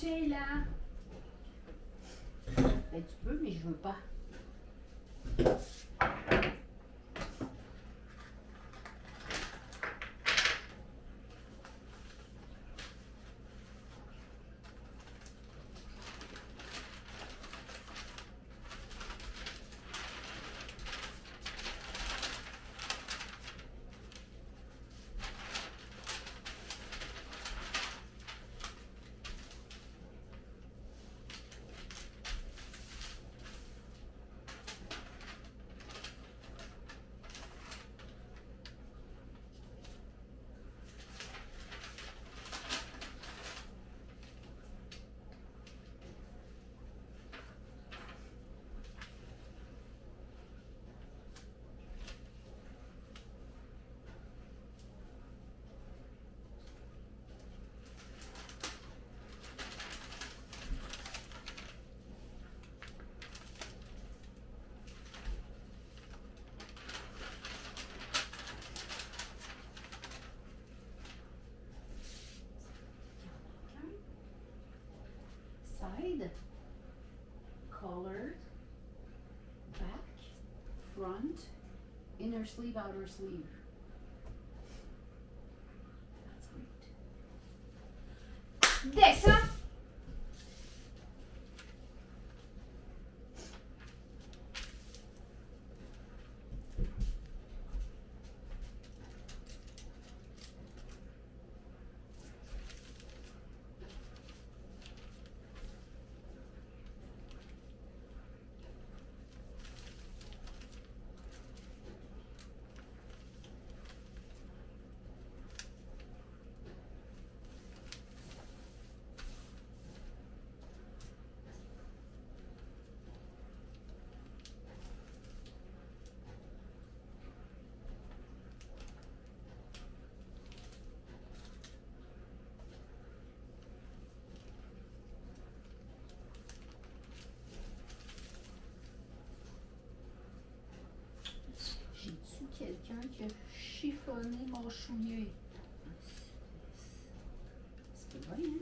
Sheila. Ben, tu peux, mais je veux pas. Side, collar, back, front, inner sleeve, outer sleeve. That's great. Descends. J'ai-tu quelqu'un qui a chiffonné mon chouillet? C'est pas vrai, hein?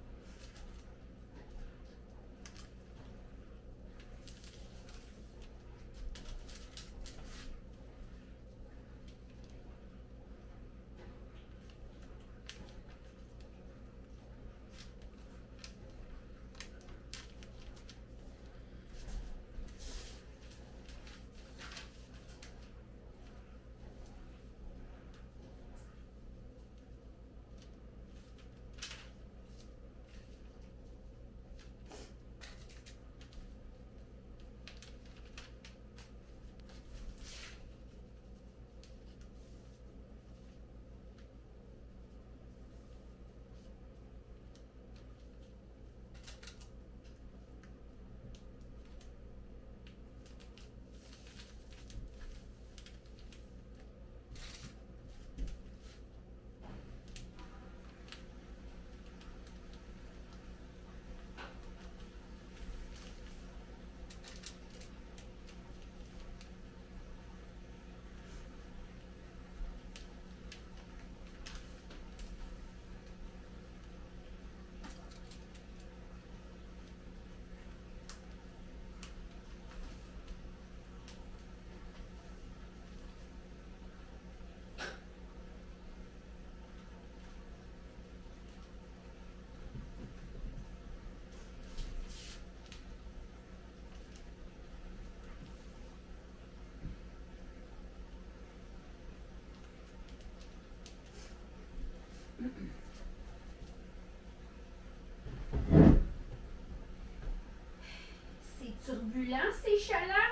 C'est turbulent, ces chats-là.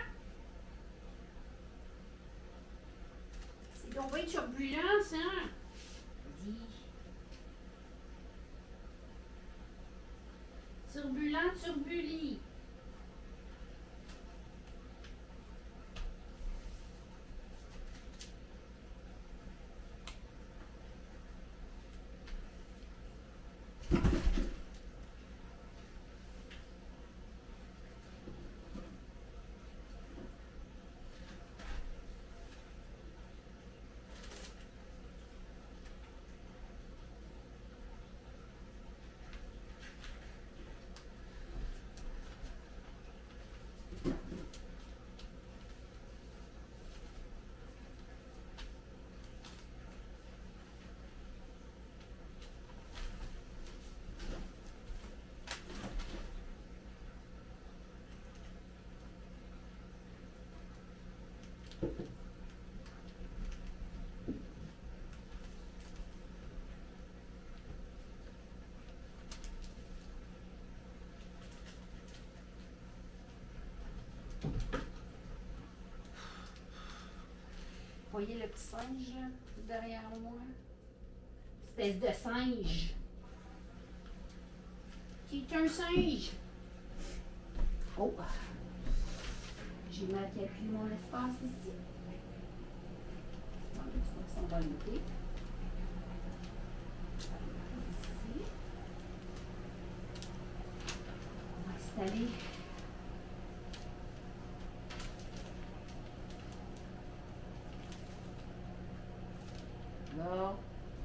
C'est donc bien turbulent, ça. Dis. Turbulent, turbuli. Voyez le petit singe derrière moi? Espèce de singe. C'est un singe. Oh! J'ai mal calculé mon espace ici. Bon, tu vois que ça va noter. Ici. On va installer. Là.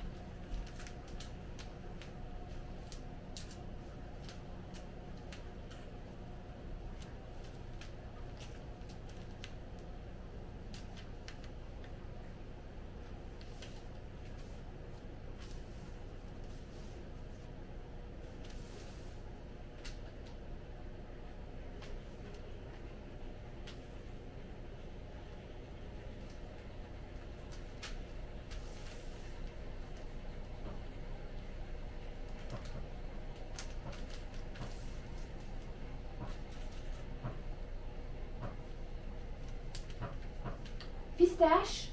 Pistache.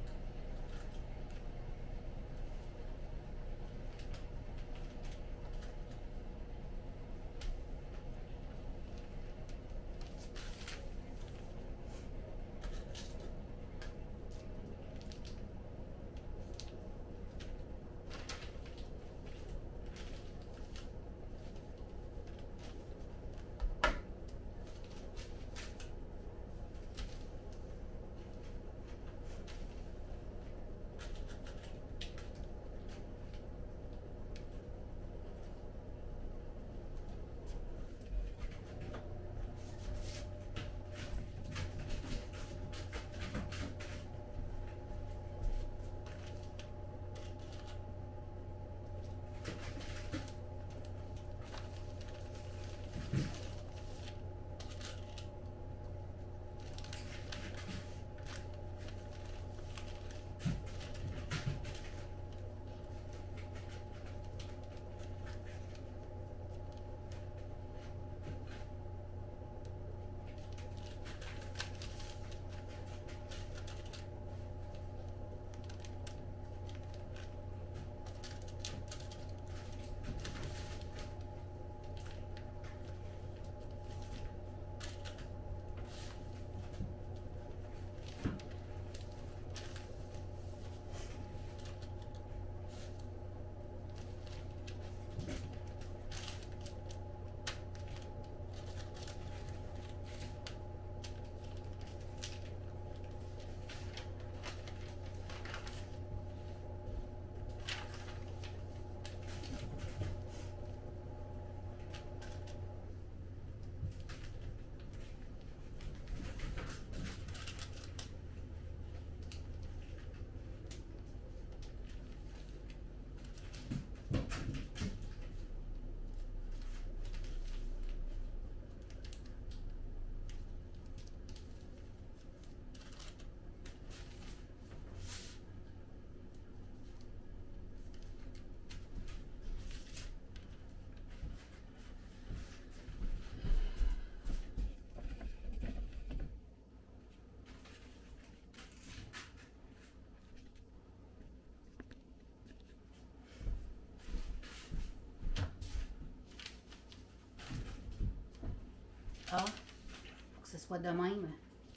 Ah, faut que ce soit de même.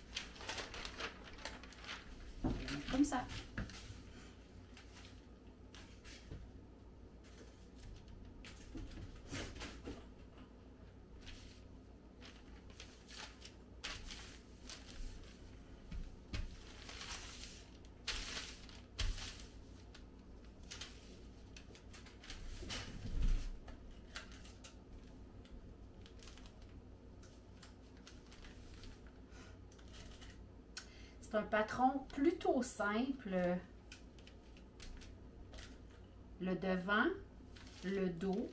Comme ça. C'est un patron plutôt simple. Le devant, le dos,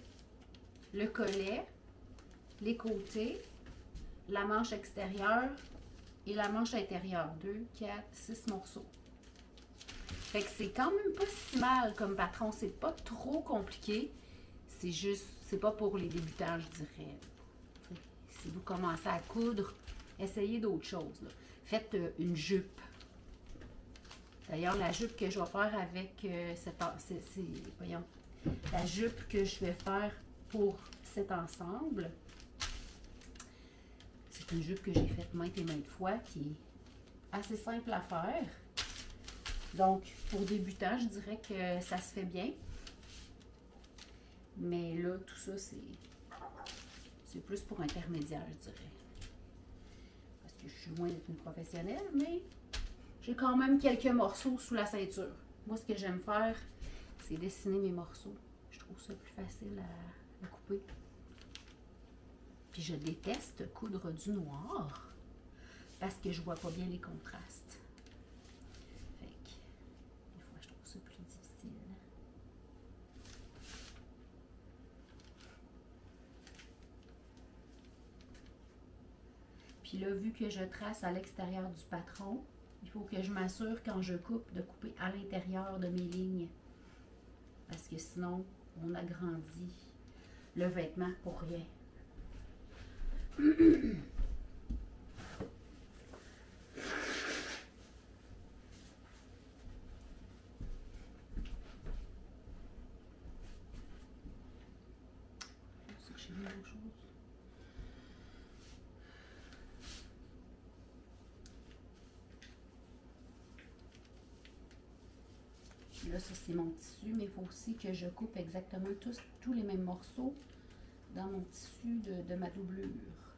le collet, les côtés, la manche extérieure et la manche intérieure. 2, 4, 6 morceaux. Fait que c'est quand même pas si mal comme patron. C'est pas trop compliqué. C'est juste, c'est pas pour les débutants, je dirais. Si vous commencez à coudre, essayez d'autres choses, là. Faites une jupe. D'ailleurs, la jupe que je vais faire avec voyons, la jupe que je vais faire pour cet ensemble, c'est une jupe que j'ai faite maintes et maintes fois, qui est assez simple à faire. Donc, pour débutants, je dirais que ça se fait bien. Mais là, tout ça, c'est plus pour intermédiaire, je dirais. Parce que je suis loin d'être une professionnelle, mais j'ai quand même quelques morceaux sous la ceinture. Moi, ce que j'aime faire, c'est dessiner mes morceaux. Je trouve ça plus facile à couper. Puis je déteste coudre du noir parce que je vois pas bien les contrastes. Fait que, des fois, je trouve ça plus difficile. Puis là, vu que je trace à l'extérieur du patron, il faut que je m'assure quand je coupe de couper à l'intérieur de mes lignes. Parce que sinon, on agrandit le vêtement pour rien. Là, ça, c'est mon tissu, mais il faut aussi que je coupe exactement tous les mêmes morceaux dans mon tissu de ma doublure.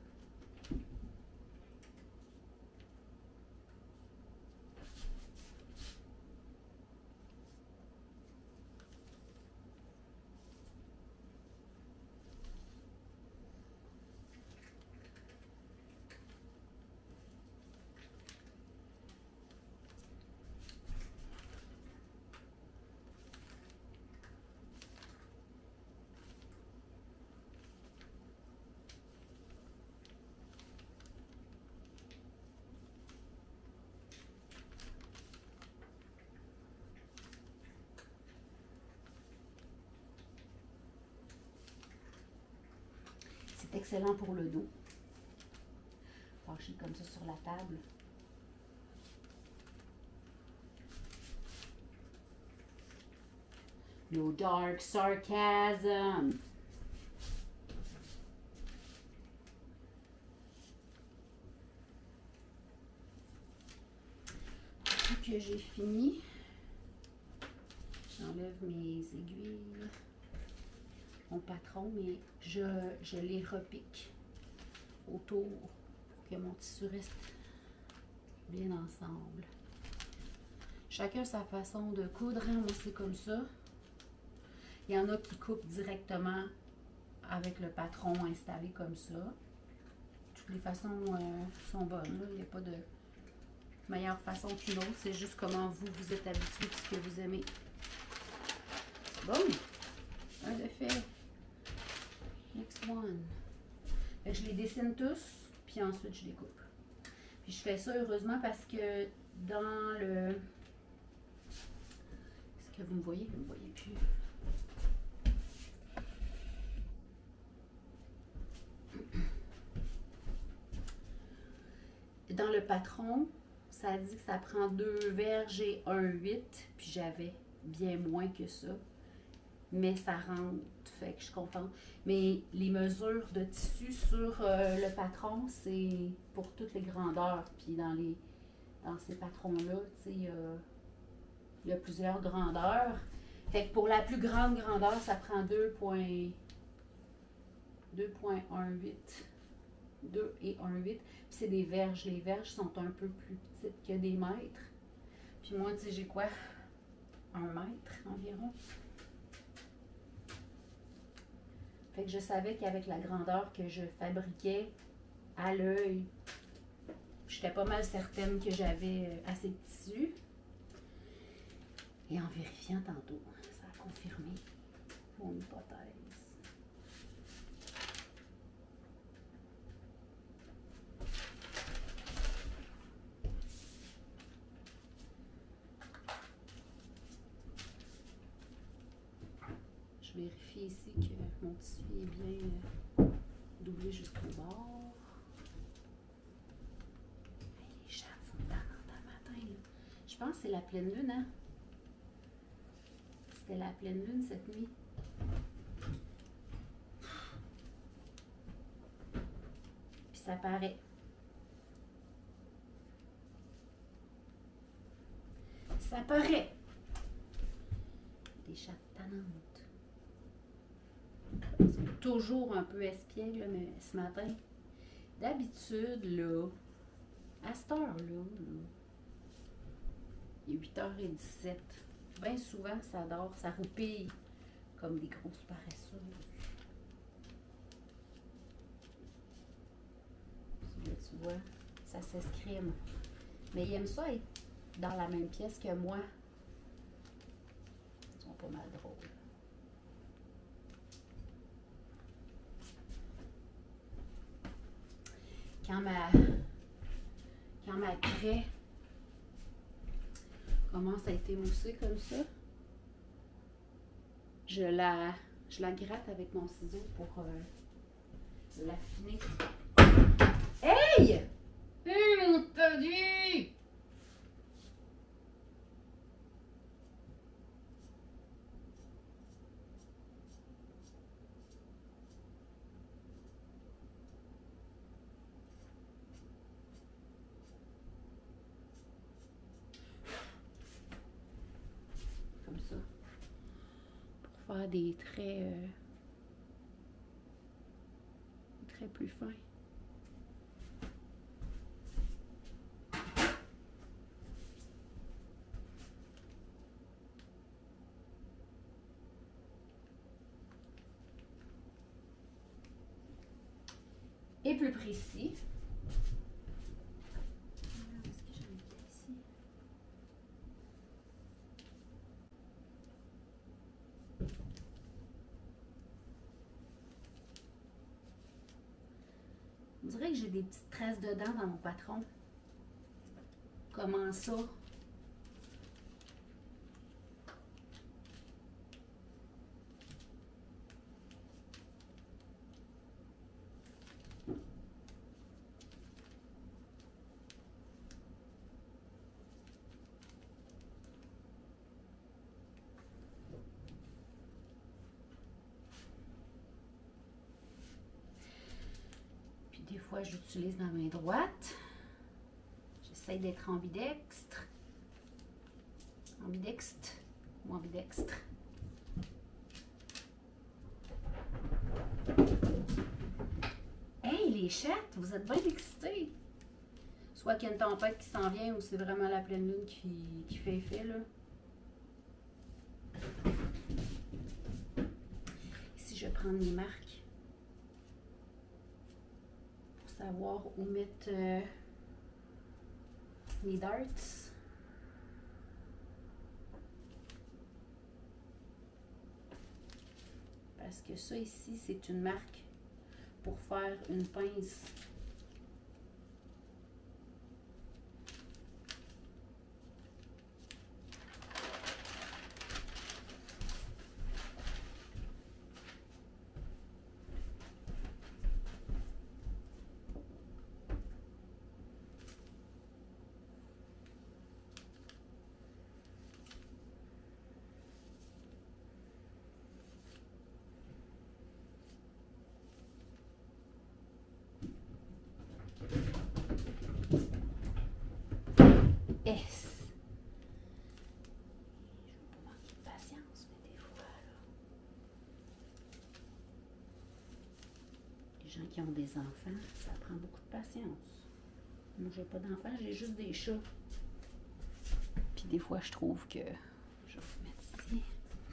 C'est excellent pour le dos. Pencher comme ça sur la table. No dark sarcasm. Que j'ai fini, j'enlève mes aiguilles, mon patron, mais je les repique autour pour que mon tissu reste bien ensemble. Chacun sa façon de coudre, hein? Moi c'est comme ça. Il y en a qui coupent directement avec le patron installé comme ça. Toutes les façons sont bonnes, là. Il n'y a pas de meilleure façon qu'une autre, c'est juste comment vous êtes habitué et ce que vous aimez. Bon, un de fait. Next one. Fait que je les dessine tous, puis ensuite je les coupe. Puis je fais ça heureusement parce que dans le... Est-ce que vous me voyez? Vous ne me voyez plus. Dans le patron, ça dit que ça prend 2 verges et 1,8, puis j'avais bien moins que ça. Mais ça rentre, fait que je suis contente. Mais les mesures de tissu sur le patron, c'est pour toutes les grandeurs. Puis dans ces patrons-là, tu sais, il y a plusieurs grandeurs. Fait que pour la plus grande grandeur, ça prend 2,18. 2 et 1,8. Puis c'est des verges. Les verges sont un peu plus petites que des mètres. Puis moi, tu sais, j'ai quoi? 1 mètre environ. Fait que je savais qu'avec la grandeur que je fabriquais à l'œil, j'étais pas mal certaine que j'avais assez de tissu. Et en vérifiant tantôt, ça a confirmé mon hypothèse. vérifie ici que mon tissu est bien doublé jusqu'au bord. Hey, les chattes sont tannantes à matin, là. Je pense que c'est la pleine lune, hein? C'était la pleine lune cette nuit. Puis ça paraît. Ça paraît. Des chattes tannantes. Elles sont toujours un peu espiègles, mais ce matin, d'habitude, là, à cette heure-là, là, il est 8h17. Bien souvent, ça dort, ça roupille comme des grosses paresseuses. Là, tu vois, ça s'escrime. Mais ils aiment ça être dans la même pièce que moi. Ils sont pas mal drôles. Quand ma craie commence à être émoussée comme ça, je la gratte avec mon ciseau pour l'affiner. Hey! Mon perdu! Comme ça. Pour faire des traits plus fins. Et plus précis. Est-ce que j'en ai ici? On dirait que j'ai des petites traces de dents dans mon patron. Comment ça? Des fois, j'utilise ma main droite. J'essaie d'être ambidextre. Ambidextre ou ambidextre. Hey, les chattes, vous êtes bien excités. Soit qu'il y a une tempête qui s'en vient ou c'est vraiment la pleine lune qui fait effet, là. Ici, je vais prendre mes marques. Savoir où mettre mes darts. Parce que ça ici, c'est une marque pour faire une pince. Gens qui ont des enfants, ça prend beaucoup de patience. Moi, j'ai pas d'enfants, j'ai juste des chats. Puis des fois, je trouve que... Je vais vous mettre ici.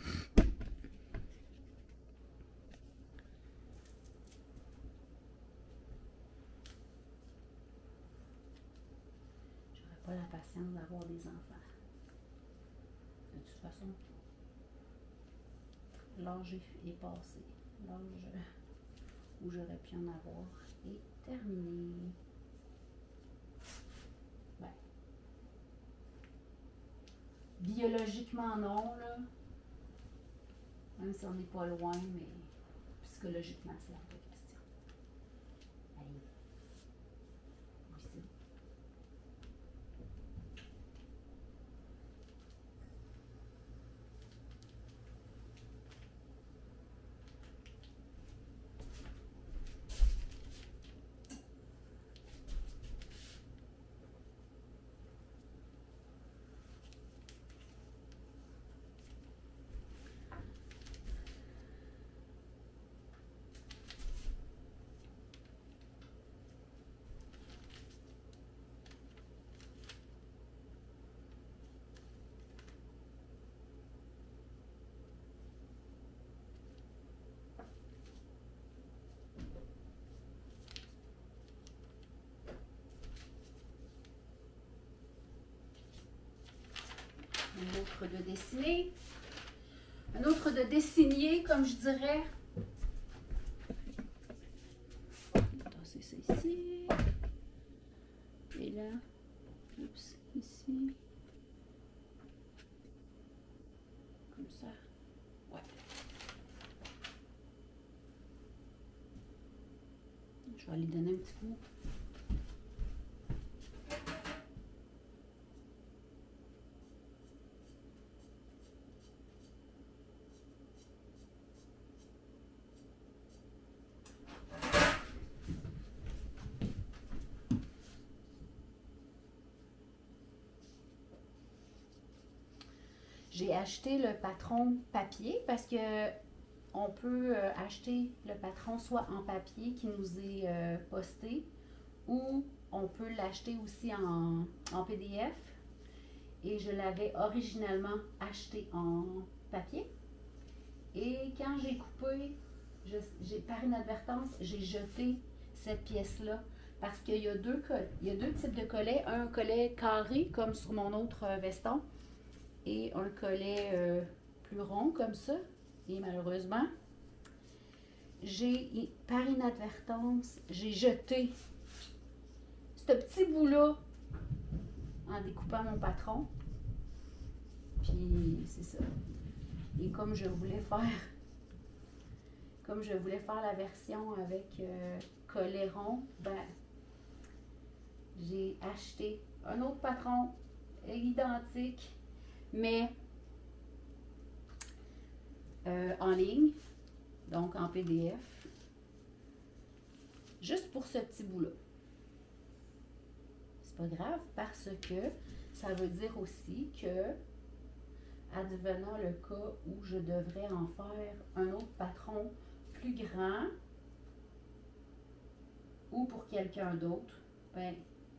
J'aurais pas la patience d'avoir des enfants. De toute façon, l'âge est passé. L'âge où j'aurais pu en avoir est terminé. Ben, biologiquement non, là. Même si on n'est pas loin, mais psychologiquement, c'est hors de question. Allez. Oui, c'est bon. Un autre de dessiné. Un autre de dessiner, comme je dirais. Tasser ça ici. Et là, oups, ici. Comme ça. Ouais. Je vais aller donner un petit coup. J'ai acheté le patron papier parce que on peut acheter le patron soit en papier qui nous est posté ou on peut l'acheter aussi en PDF. Et je l'avais originalement acheté en papier. Et quand j'ai coupé, par inadvertance, j'ai jeté cette pièce-là parce qu'il y a deux types de collets. Un collet carré comme sur mon autre veston. Et un collet plus rond comme ça. Et malheureusement, par inadvertance, j'ai jeté ce petit bout-là en découpant mon patron. Puis c'est ça. Et comme je voulais faire la version avec collet rond, ben j'ai acheté un autre patron identique, mais en ligne, donc en PDF, juste pour ce petit bout-là. C'est pas grave parce que ça veut dire aussi que, advenant le cas où je devrais en faire un autre patron plus grand ou pour quelqu'un d'autre, ben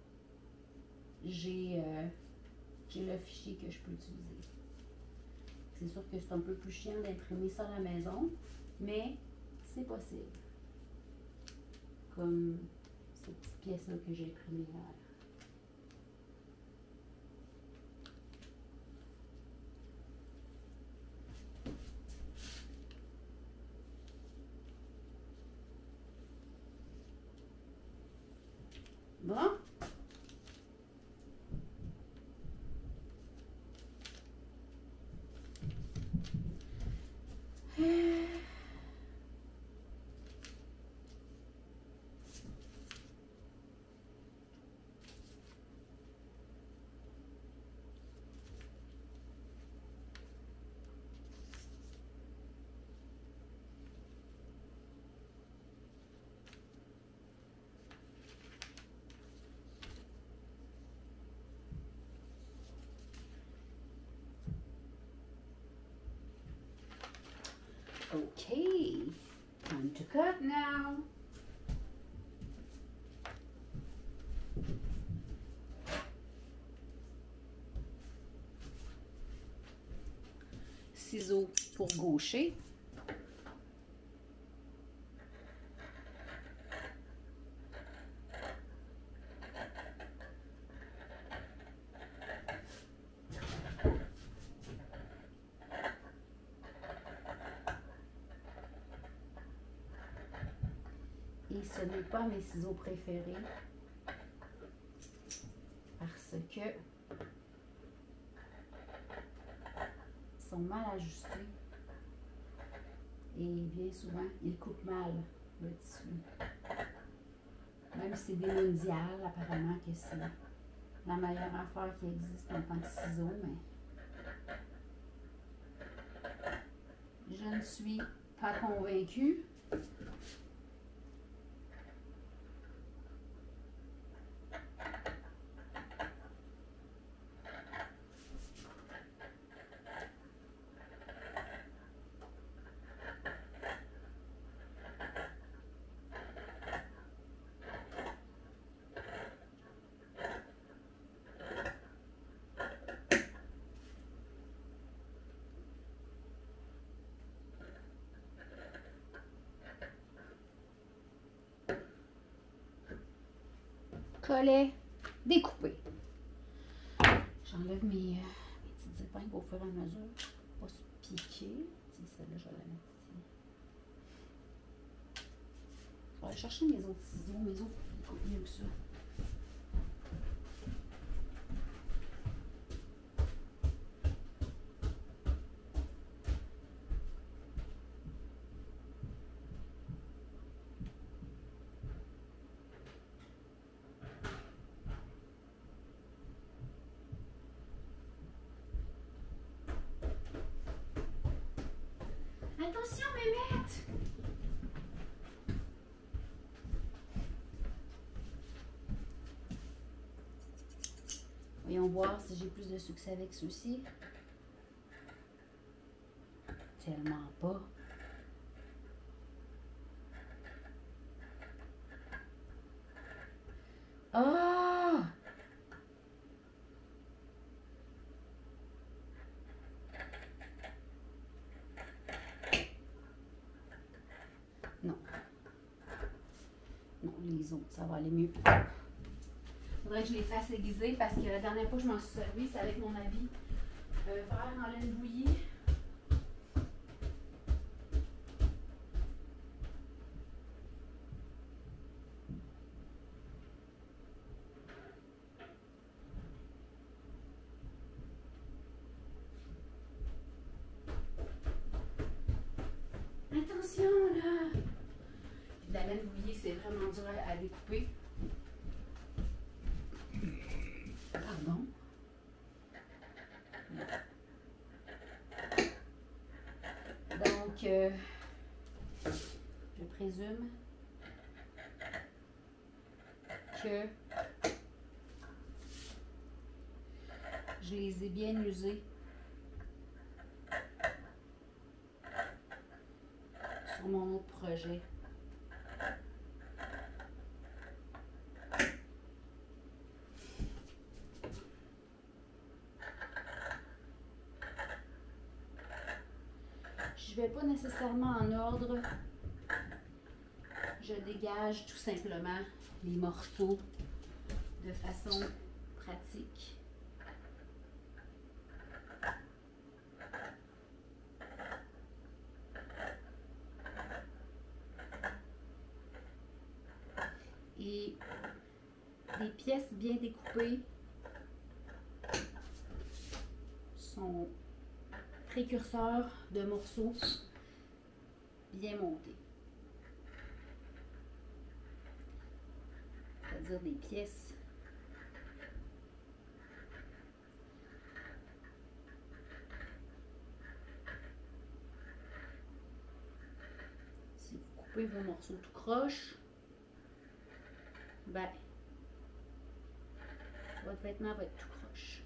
j'ai le fichier que je peux utiliser. C'est sûr que c'est un peu plus chiant d'imprimer ça à la maison, mais c'est possible. Comme cette petite pièce-là que j'ai imprimée hier. Bon. Okay, time to cut now. Ciseaux pour gaucher. Et ce n'est pas mes ciseaux préférés parce que ils sont mal ajustés. Et bien souvent, il coupe mal le tissu. Même si c'est des mondiales, apparemment que c'est la meilleure affaire qui existe en tant que ciseau, mais je ne suis pas convaincue. Collet découpé. J'enlève mes petites épingles au fur et à mesure pour pas se piquer. Celle-là, je vais la mettre ici. Je vais aller chercher mes autres ciseaux. Mes autres, ils coupent mieux que ça. Attention, Mémette! Voyons voir si j'ai plus de succès avec ceux-ci. Tellement pas. Ah! Non. Non, les autres, ça va aller mieux. Faudrait que je les fasse aiguiser parce que la dernière fois que je m'en suis servi, c'est avec mon habit vert en laine bouillie. Attention là! La laine bouillie, c'est vraiment dur à découper. Pardon. Donc, je présume que je les ai bien usés sur mon autre projet. Je vais pas nécessairement en ordre. Je dégage tout simplement les morceaux de façon pratique. Et les pièces bien découpées sont précurseurs de morceaux bien montés. C'est-à-dire des pièces si vous coupez vos morceaux tout croche, ben votre vêtement va être tout croche.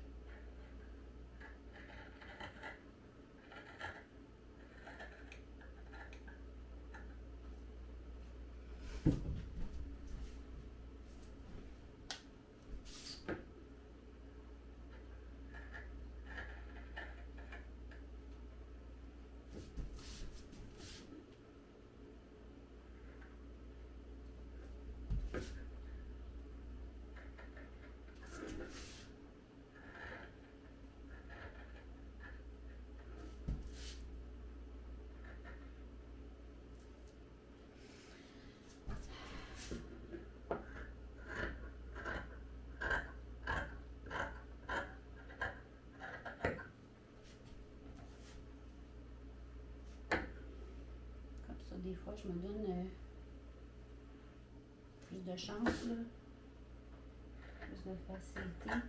des fois, je me donne plus de chance, là. Plus de facilité.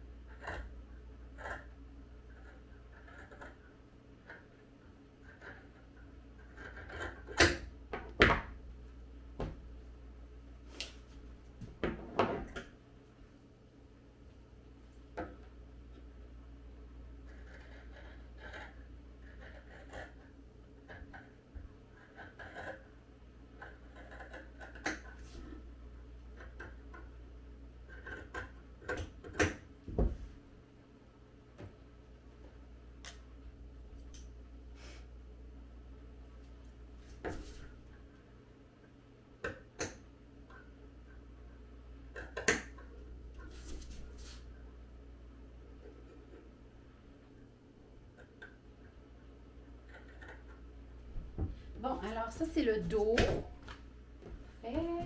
Bon, alors ça, c'est le dos. Fait.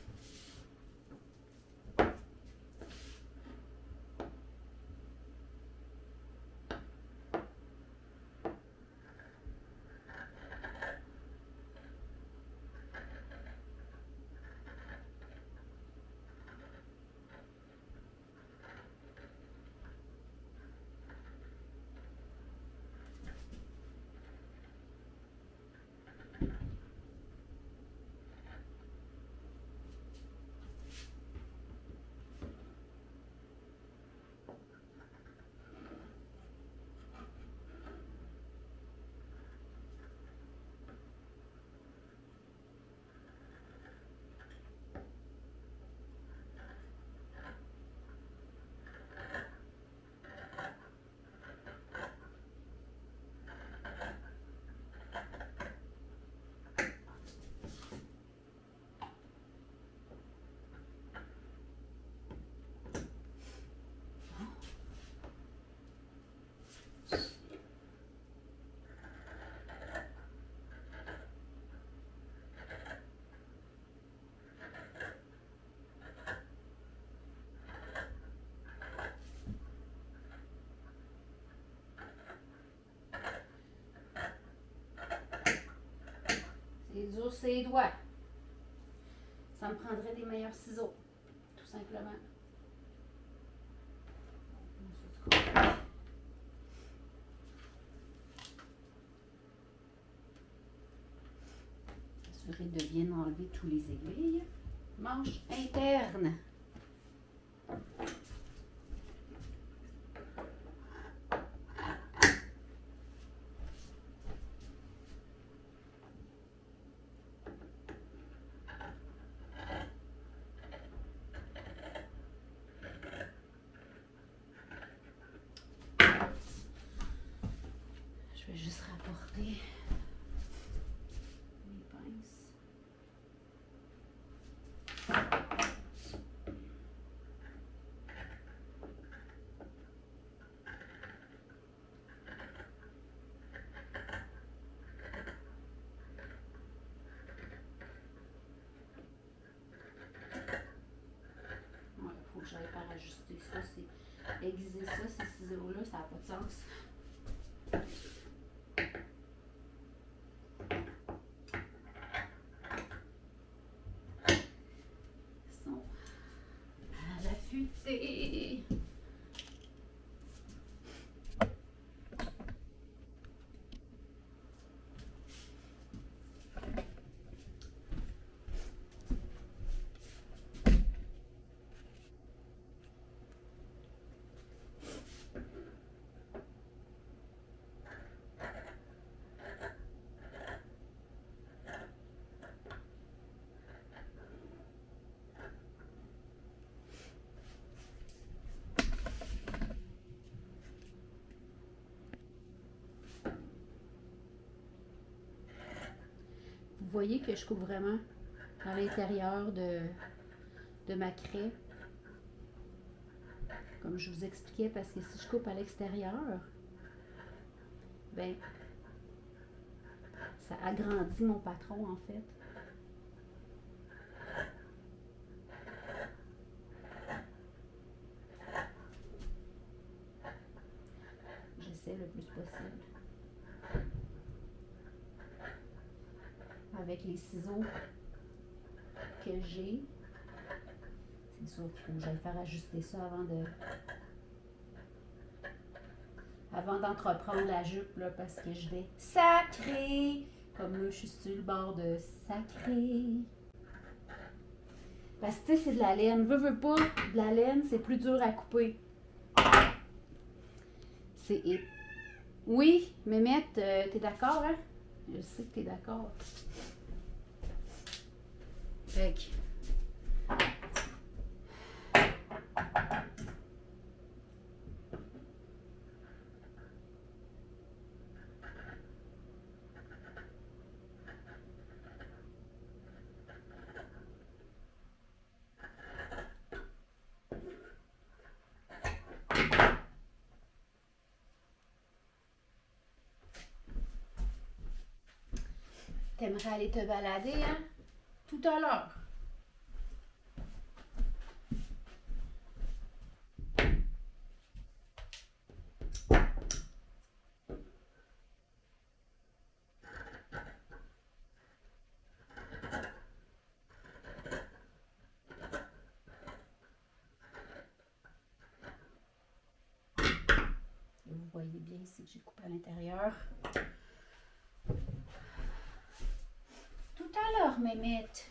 C'est dur ses doigts. Ça me prendrait des meilleurs ciseaux, tout simplement. S'assurer de bien enlever tous les aiguilles. Manche interne. Je vais juste rapporter mes pinces. Il faut que j'aille faire ajuster ça. Aiguiser ça, ces ciseaux-là, ça n'a pas de sens. Vous voyez que je coupe vraiment à l'intérieur de ma craie. Comme je vous expliquais, parce que si je coupe à l'extérieur, ben, ça agrandit mon patron en fait. J'essaie le plus possible. avec les ciseaux que j'ai. C'est sûr qu'il faut que j'aille faire ajuster ça avant d'entreprendre la jupe, là, parce que je vais sacrer. Comme là, je suis sur le bord de sacrer. Parce que, tu sais, c'est de la laine. Veux pas, de la laine, c'est plus dur à couper. C'est... Oui, Mémette, t'es d'accord, hein? Je sais que t'es d'accord. Fait que... T'aimerais aller te balader, hein? Tout à l'heure. Vous voyez bien ici que j'ai coupé à l'intérieur. Tout à l'heure, Mémette.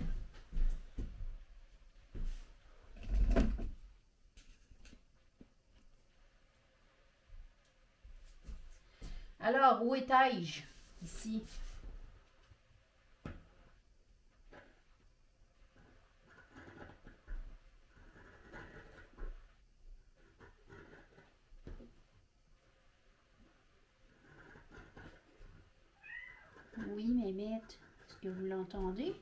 Alors, où étais-je? Ici. Oui, Mémette. Est-ce que vous l'entendez?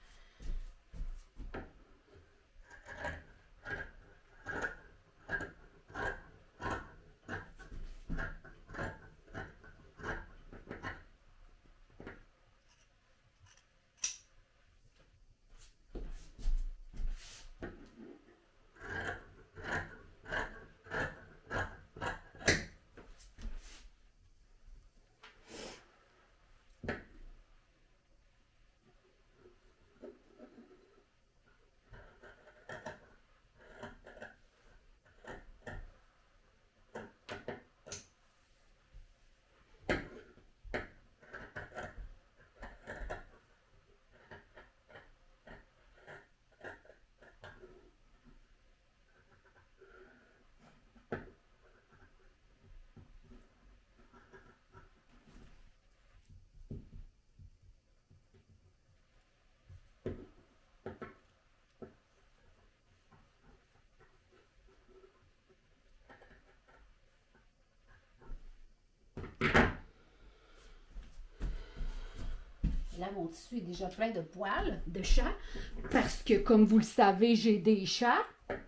Là, mon tissu est déjà plein de poils de chat parce que, comme vous le savez, j'ai des chats.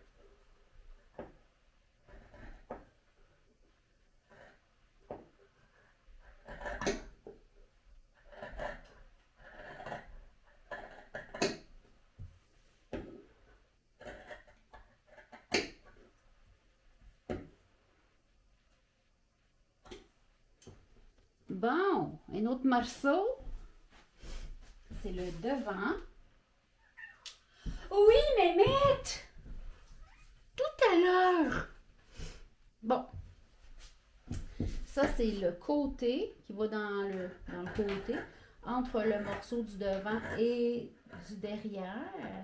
Bon, un autre morceau. C'est le devant. Oui, Mémette! Tout à l'heure! Bon. Ça, c'est le côté qui va dans le côté, entre le morceau du devant et du derrière.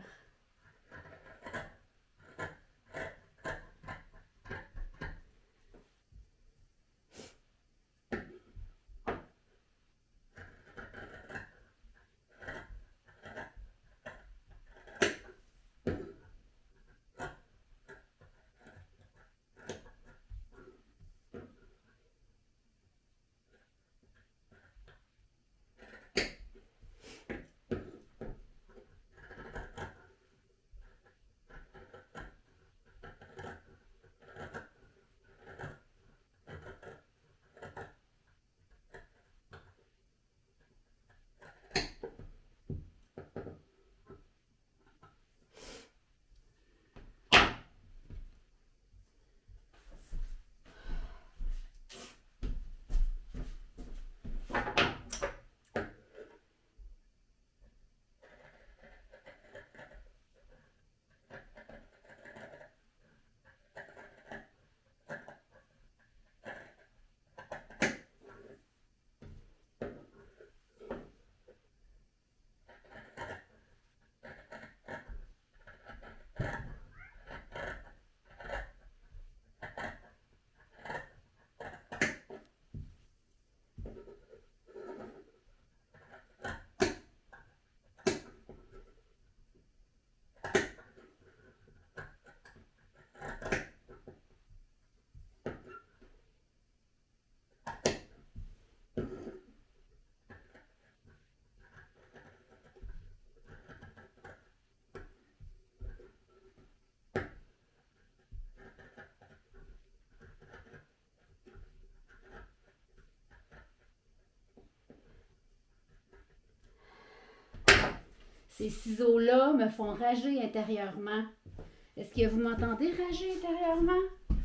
Ces ciseaux-là me font rager intérieurement. Est-ce que vous m'entendez rager intérieurement?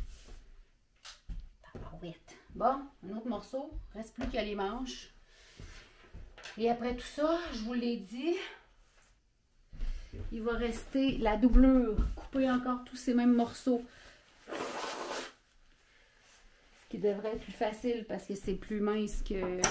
Tabarouette. Bon, un autre morceau. Reste plus que les manches. Et après tout ça, je vous l'ai dit, il va rester la doublure. Couper encore tous ces mêmes morceaux. Ce qui devrait être plus facile parce que c'est plus mince que...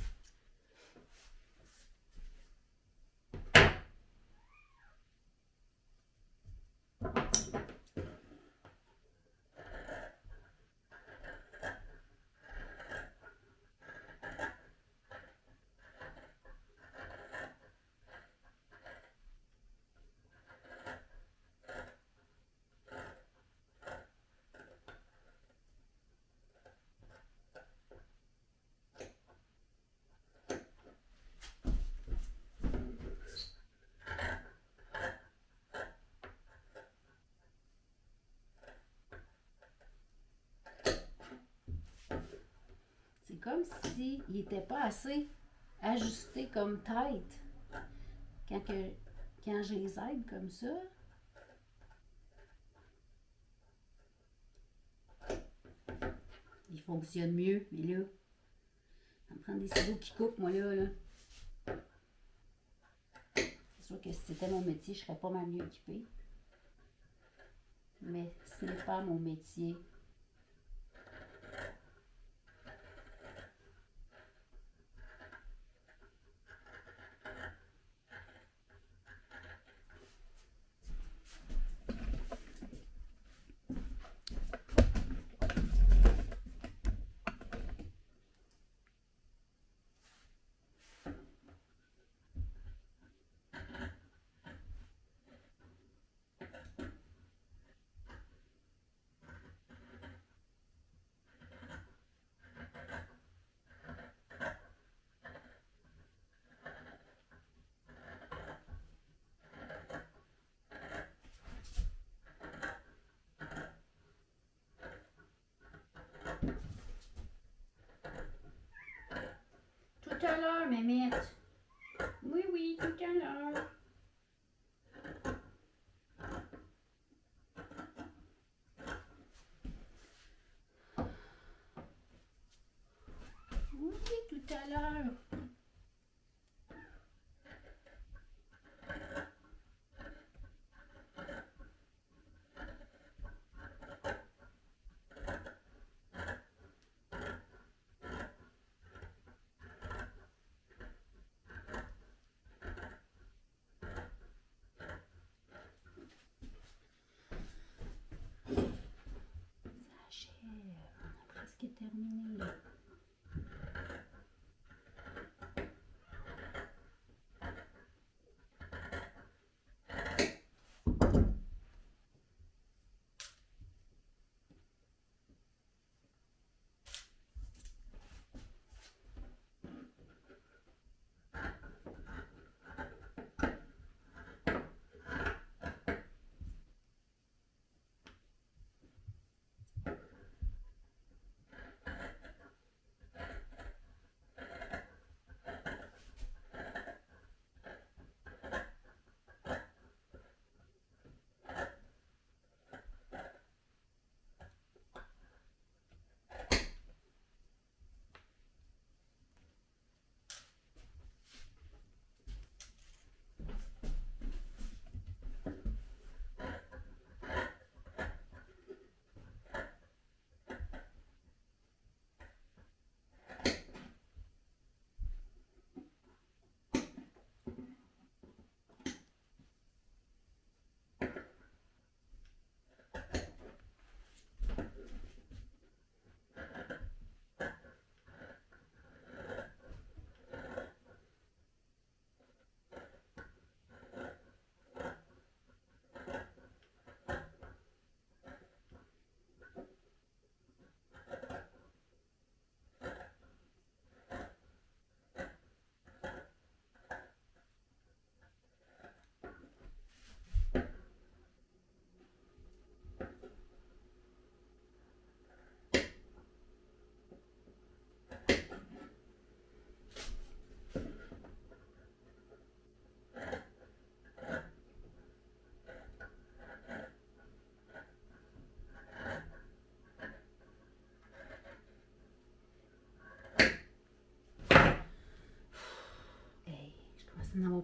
C'est comme s'il n'était pas assez ajusté comme tête. Quand je les aide comme ça, il fonctionne mieux. Mais là, ça me prend des ciseaux qui coupent, moi là. C'est sûr que si c'était mon métier, je serais pas mal mieux équipée. Mais ce n'est pas mon métier. Tout à l'heure, Mémette. Oui, oui, tout à l'heure. Oui, tout à l'heure. On a presque terminé.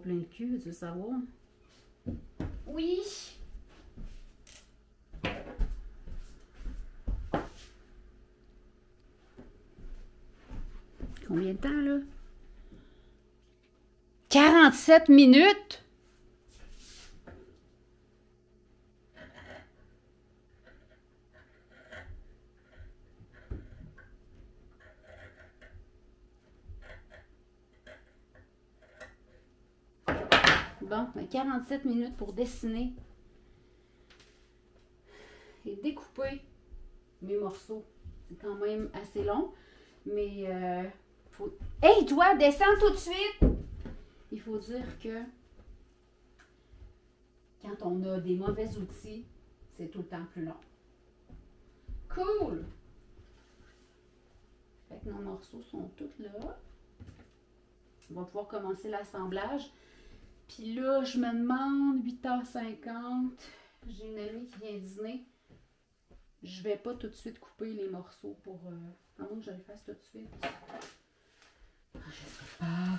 plein le cul, tu veux savoir? Oui. Combien de temps, là? 47 minutes! Bon, ben 47 minutes pour dessiner et découper mes morceaux. C'est quand même assez long, mais faut... Hey, toi, descends tout de suite! Il faut dire que quand on a des mauvais outils, c'est tout le temps plus long. Cool! Fait que nos morceaux sont tous là. On va pouvoir commencer l'assemblage. Puis là, je me demande, 8h50, j'ai une amie qui vient dîner. Je vais pas tout de suite couper les morceaux pour... à moins que je le fasse tout de suite. Je sais pas.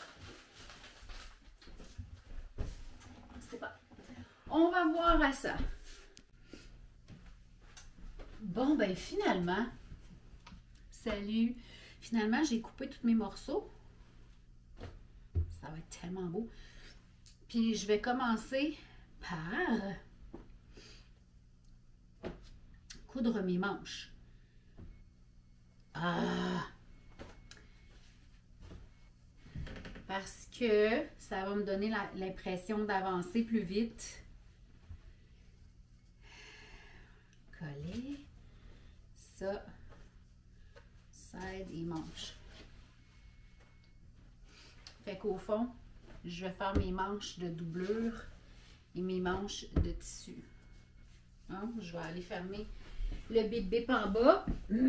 Je sais pas. On va voir à ça. Bon, ben finalement, salut. Finalement, j'ai coupé tous mes morceaux. Ça va être tellement beau. Puis je vais commencer par coudre mes manches. Ah! Parce que ça va me donner l'impression d'avancer plus vite. Coller. Ça aide les manches. Fait qu'au fond, je vais faire mes manches de doublure et mes manches de tissu. Hein? Je vais aller fermer le bip-bip en bas.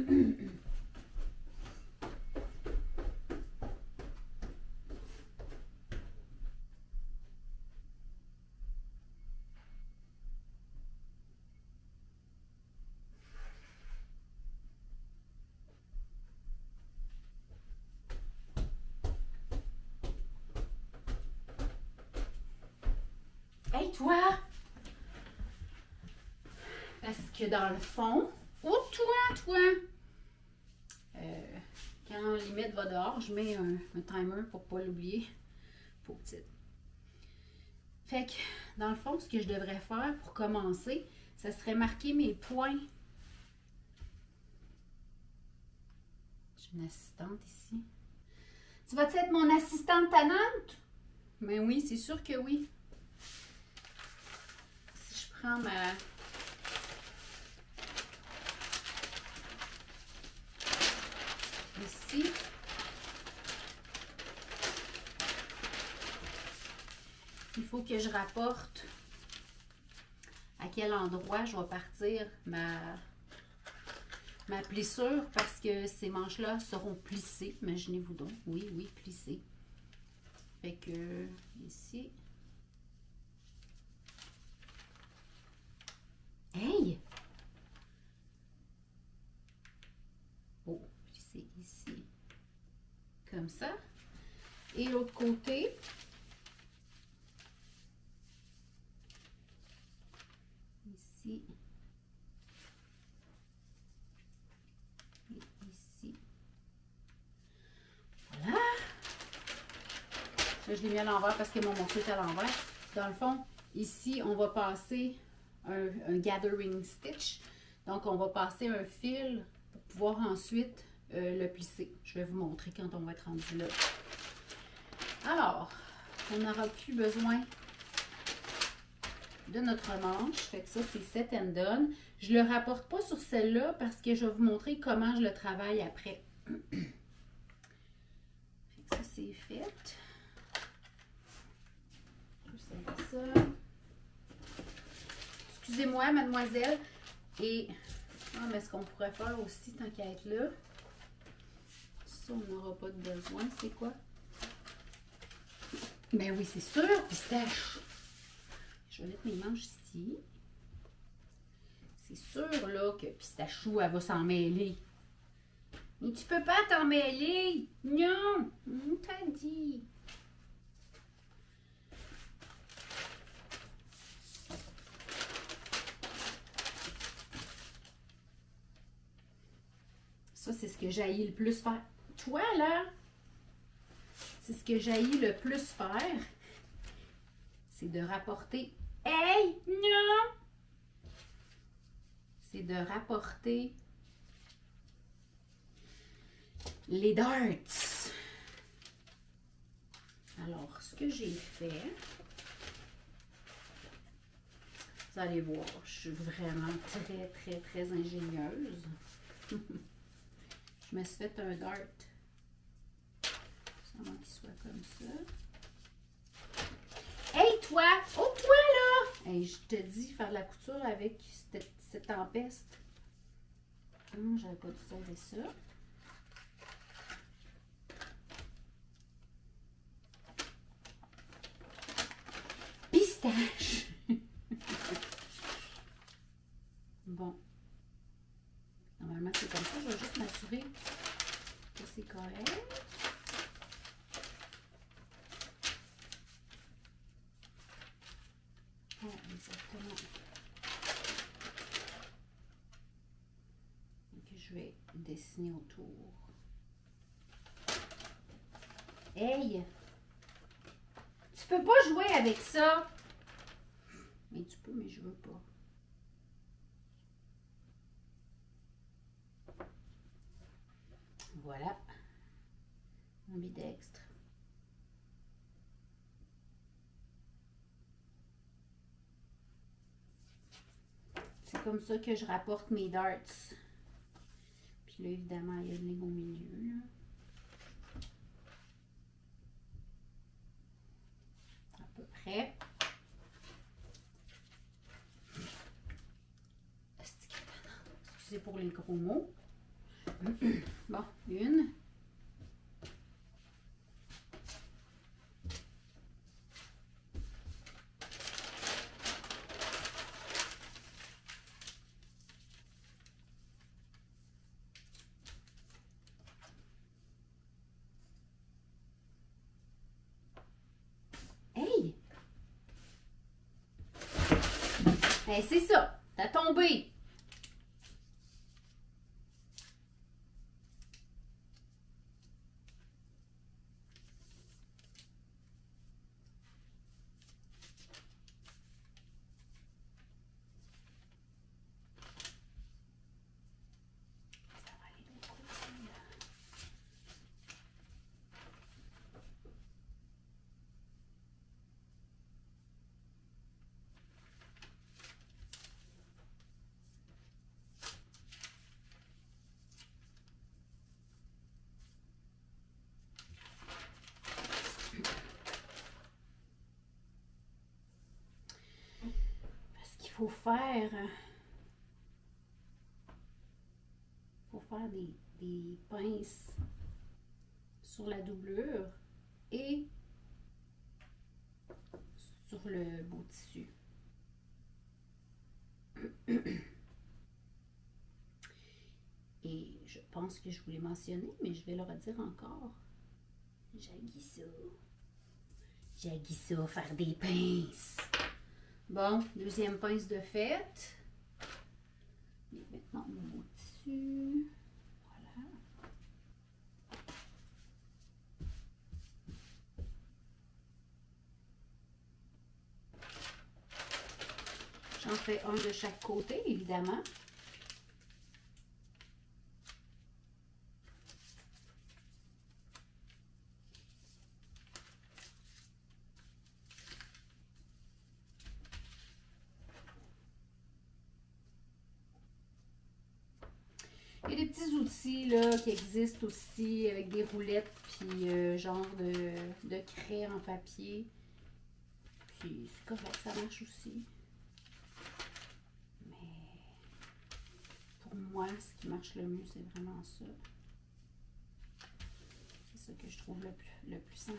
Hey, toi! Parce que dans le fond... Oh, toi! Quand Limite va dehors, je mets un timer pour ne pas l'oublier. Pour petite. Fait que, dans le fond, ce que je devrais faire pour commencer, ça serait marquer mes points. J'ai une assistante ici. Tu vas-tu être mon assistante tannante? Ben oui, c'est sûr que oui. Si je prends ma... Ici. Il faut que je rapporte à quel endroit je vais partir ma plissure parce que ces manches-là seront plissées. Imaginez-vous donc. Oui, oui, plissées. Fait que ici. Hey! Oh, plisser ici. Comme ça. Et l'autre côté. Ici. Et ici. Voilà. Là, je l'ai mis à l'envers parce que mon morceau est à l'envers. Dans le fond, ici, on va passer un gathering stitch. Donc, on va passer un fil pour pouvoir ensuite le plisser. Je vais vous montrer quand on va être rendu là. Alors, on n'aura plus besoin de notre manche. Fait que ça, c'est set and done. Je ne le rapporte pas sur celle-là parce que je vais vous montrer comment je le travaille après. Fait que ça, c'est fait. Ça. Excusez-moi, mademoiselle. Et mais ce qu'on pourrait faire aussi, tant qu'à être là, ça, on n'aura pas de besoin. C'est quoi? Ben oui, c'est sûr, pistache. Je vais mettre mes manches ici. C'est sûr, là, que Pistachou, elle va s'en mêler. Mais tu peux pas t'en mêler. Non, on t'a dit. Ça, c'est ce que j'haïs le plus faire. Toi, là, c'est ce que j'haïs le plus faire. C'est de rapporter... Hey! Non! C'est de rapporter les darts. Alors, ce que j'ai fait... Vous allez voir, je suis vraiment très ingénieuse. Je me suis fait un dart. Sans qu'il soit comme ça. Hey, toi! Oh, toi, là! Hey, je te dis, faire de la couture avec cette tempeste. J'aurais pas dû sauver ça. Pistache! Bon. Normalement, c'est comme ça. Je vais juste m'assurer que c'est correct. Ah, exactement. Donc, je vais dessiner autour. Hey! Tu peux pas jouer avec ça! Mais tu peux, mais je veux pas. Voilà. Ambidextre. C'est comme ça que je rapporte mes darts. Puis là, évidemment, il y a une ligne au milieu. Là. À peu près. Excusez pour les gros mots. Bon, une. Hey! Hey, c'est ça! T'as tombé! Faut faire des pinces sur la doublure et sur le beau tissu. Et je pense que je vous l'ai mentionné, mais je vais le redire encore. J'haïs ça. J'haïs ça, faire des pinces. Bon, deuxième pince de fête. Et maintenant, mon beau tissu. Voilà. J'en fais un de chaque côté, évidemment. Il y a des petits outils là, qui existent aussi avec des roulettes, puis genre de craie en papier. Puis c'est correct, ça marche aussi. Mais pour moi, ce qui marche le mieux, c'est vraiment ça. C'est ça que je trouve le plus simple.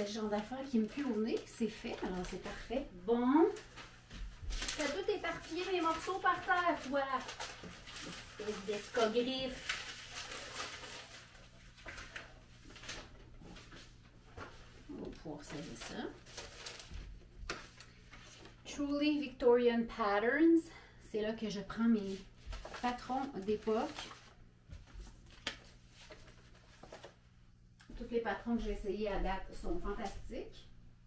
c'est le genre d'affaire qui me pue au nez. C'est fait, alors c'est parfait. Bon. T'as tout éparpillé mes morceaux par terre, toi. Espèce d'escogriffe. On va pouvoir serrer ça. Truly Victorian Patterns. C'est là que je prends mes patrons d'époque. Tous les patrons que j'ai essayés à date sont fantastiques.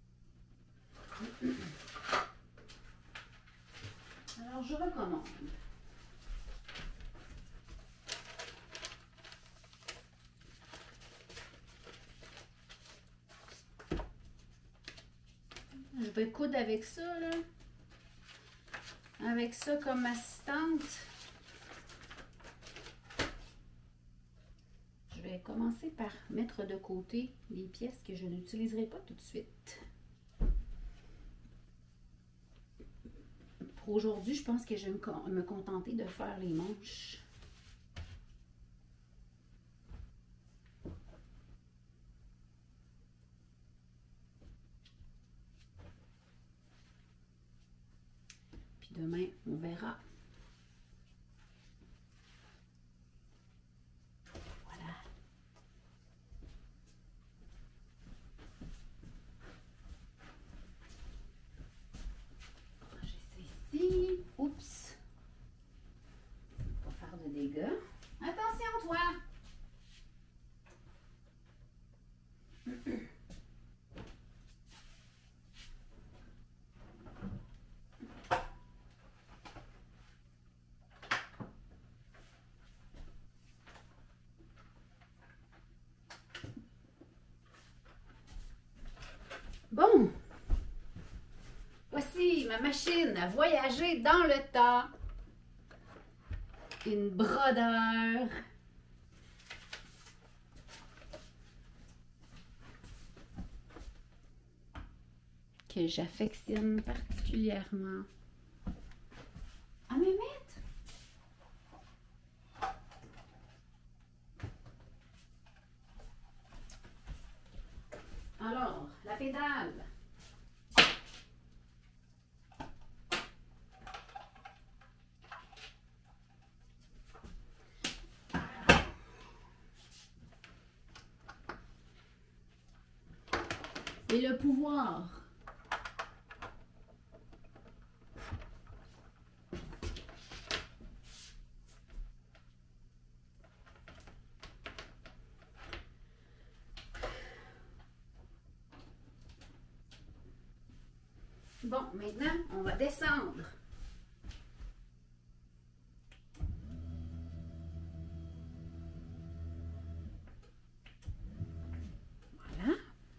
Alors, je recommande. Je vais coudre avec ça, là. Avec ça comme assistante. Je vais commencer par mettre de côté les pièces que je n'utiliserai pas tout de suite. Pour aujourd'hui, je pense que je vais me contenter de faire les manches. Puis demain, on verra. Voilà. J'ai ça ici. Oups. Pas faire de dégâts. Attention, toi! Bon, voici ma machine à voyager dans le temps. Une brodeur. Que j'affectionne particulièrement. Ah, mais Mette! Alors, la pédale. Et le pouvoir. Bon, maintenant, on va descendre. Voilà.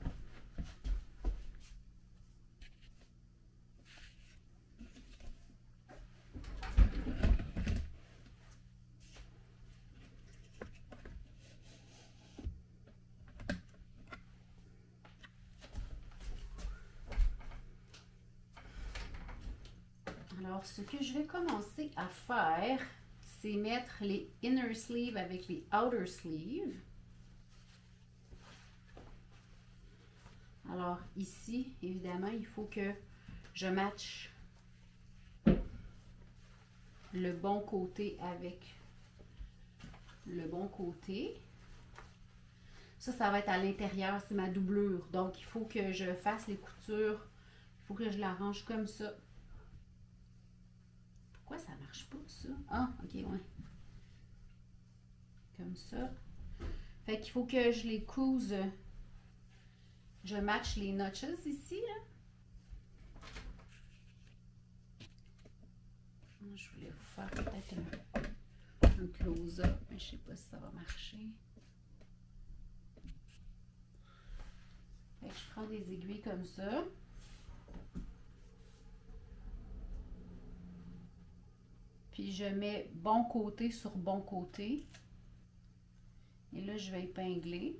Alors, ce que je vais commencer à faire, c'est mettre les inner sleeves avec les outer sleeves. Alors, ici, évidemment, il faut que je matche le bon côté avec le bon côté. Ça va être à l'intérieur, c'est ma doublure. Donc, il faut que je fasse les coutures. Il faut que je l'arrange comme ça. Pourquoi ça marche pas, ça? Ah, ok, ouais. Comme ça. Fait qu'il faut que je les couse. Je matche les notches ici, là. Je voulais vous faire peut-être un close-up, mais je sais pas si ça va marcher. Fait que je prends des aiguilles comme ça. Puis je mets bon côté sur bon côté. Et là, je vais épingler.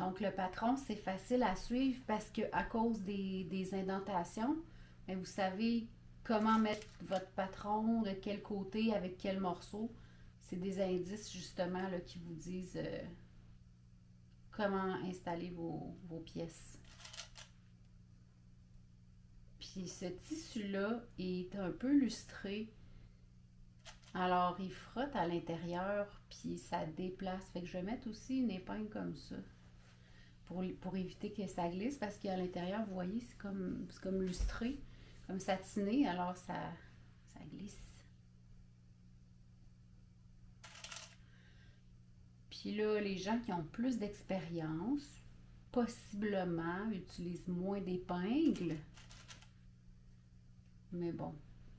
Donc, le patron, c'est facile à suivre parce que à cause des indentations, bien, vous savez comment mettre votre patron, de quel côté, avec quel morceau. C'est des indices, justement, là, qui vous disent comment installer vos pièces. Puis, ce tissu-là est un peu lustré. Alors, il frotte à l'intérieur, puis ça déplace. Fait que je vais mettre aussi une épingle comme ça pour éviter que ça glisse, parce qu'à l'intérieur, vous voyez, c'est comme lustré, comme satiné, alors ça glisse. Puis là, les gens qui ont plus d'expérience, possiblement, utilisent moins d'épingles. Mais bon.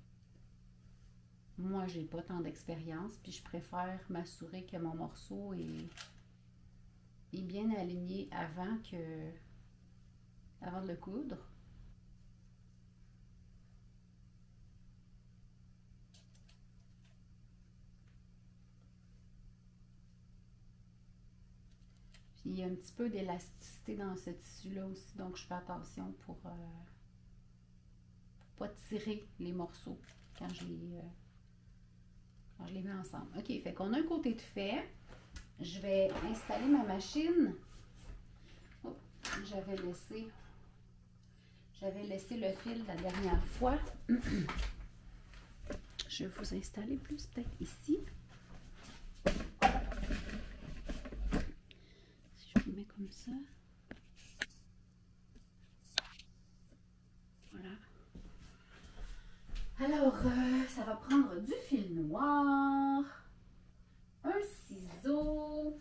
Moi, j'ai pas tant d'expérience, puis je préfère m'assurer que mon morceau est bien aligné avant de le coudre. Puis il y a un petit peu d'élasticité dans ce tissu-là aussi, donc je fais attention pour pas tirer les morceaux quand je les mets ensemble. OK, fait qu'on a un côté de fait. Je vais installer ma machine. Oh, j'avais laissé le fil la dernière fois. Je vais vous installer plus peut-être ici. Si je le mets comme ça. Voilà. Alors, ça va prendre du fil noir, un ciseau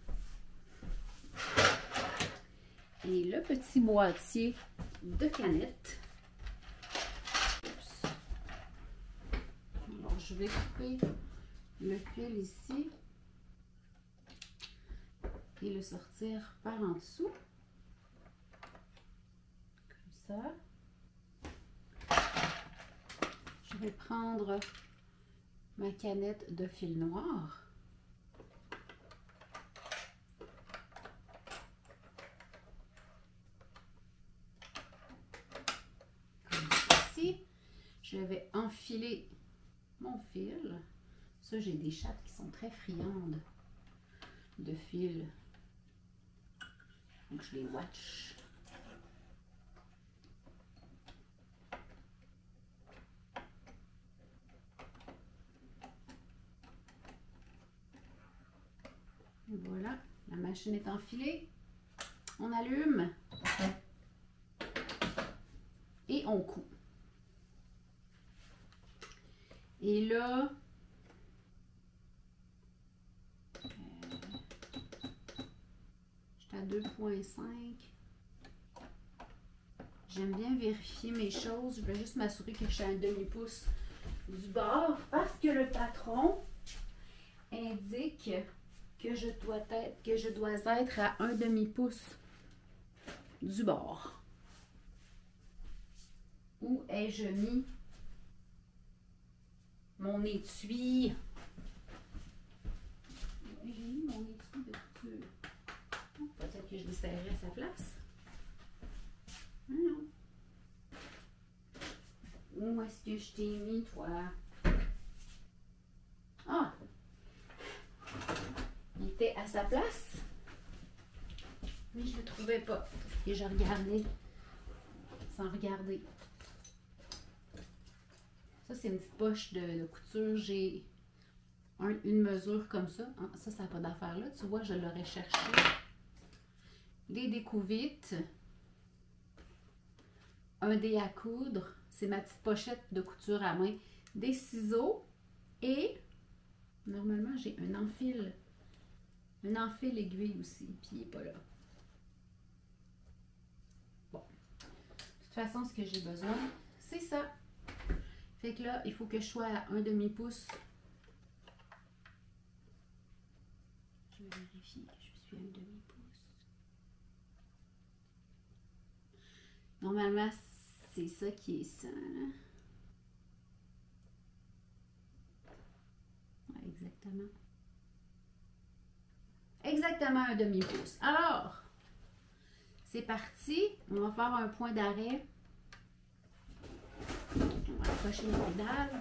et le petit boîtier de canettes. Oups. Alors, je vais couper le fil ici et le sortir par en dessous, comme ça. Je vais prendre ma canette de fil noir. Comme ceci. Je vais enfiler mon fil. Ça, j'ai des chattes qui sont très friandes de fil. Donc, je les watch. Voilà, la machine est enfilée. On allume et on coud. Et là, j'étais à 2,5. J'aime bien vérifier mes choses. Je vais juste m'assurer que je suis à un demi-pouce du bord parce que le patron indique que je dois être à un demi-pouce du bord. Où ai-je mis mon étui? J'ai mis mon étui de couture. Peut-être que je le serrais à sa place. Non. Où est-ce que je t'ai mis, toi? Ah! Il était à sa place, mais je ne le trouvais pas. Parce que je regardais sans regarder. Ça, c'est une petite poche de couture. J'ai une mesure comme ça. Ah, ça n'a pas d'affaire là. Tu vois, je l'aurais cherché. Des découvites. Un dé à coudre. C'est ma petite pochette de couture à main. Des ciseaux. Et normalement, j'ai un enfil. Un enfil aiguille aussi, puis il n'est pas là. Bon. De toute façon, ce que j'ai besoin, c'est ça. Fait que là, il faut que je sois à un demi-pouce. Je vais vérifier que je suis à un demi-pouce. Normalement, c'est ça qui est ça, là. Ouais, exactement. Exactement un demi-pouce. Alors, C'est parti. On va faire un point d'arrêt. On va accrocher une pédale.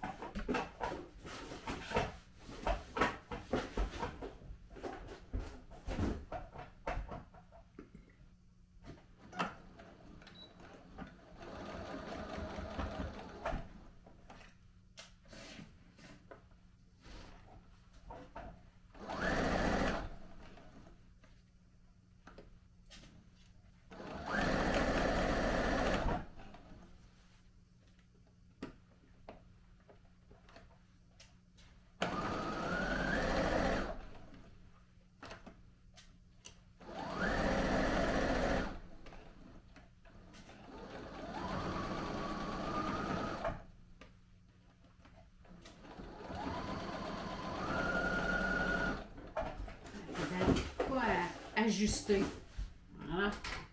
Ajuster. Voilà.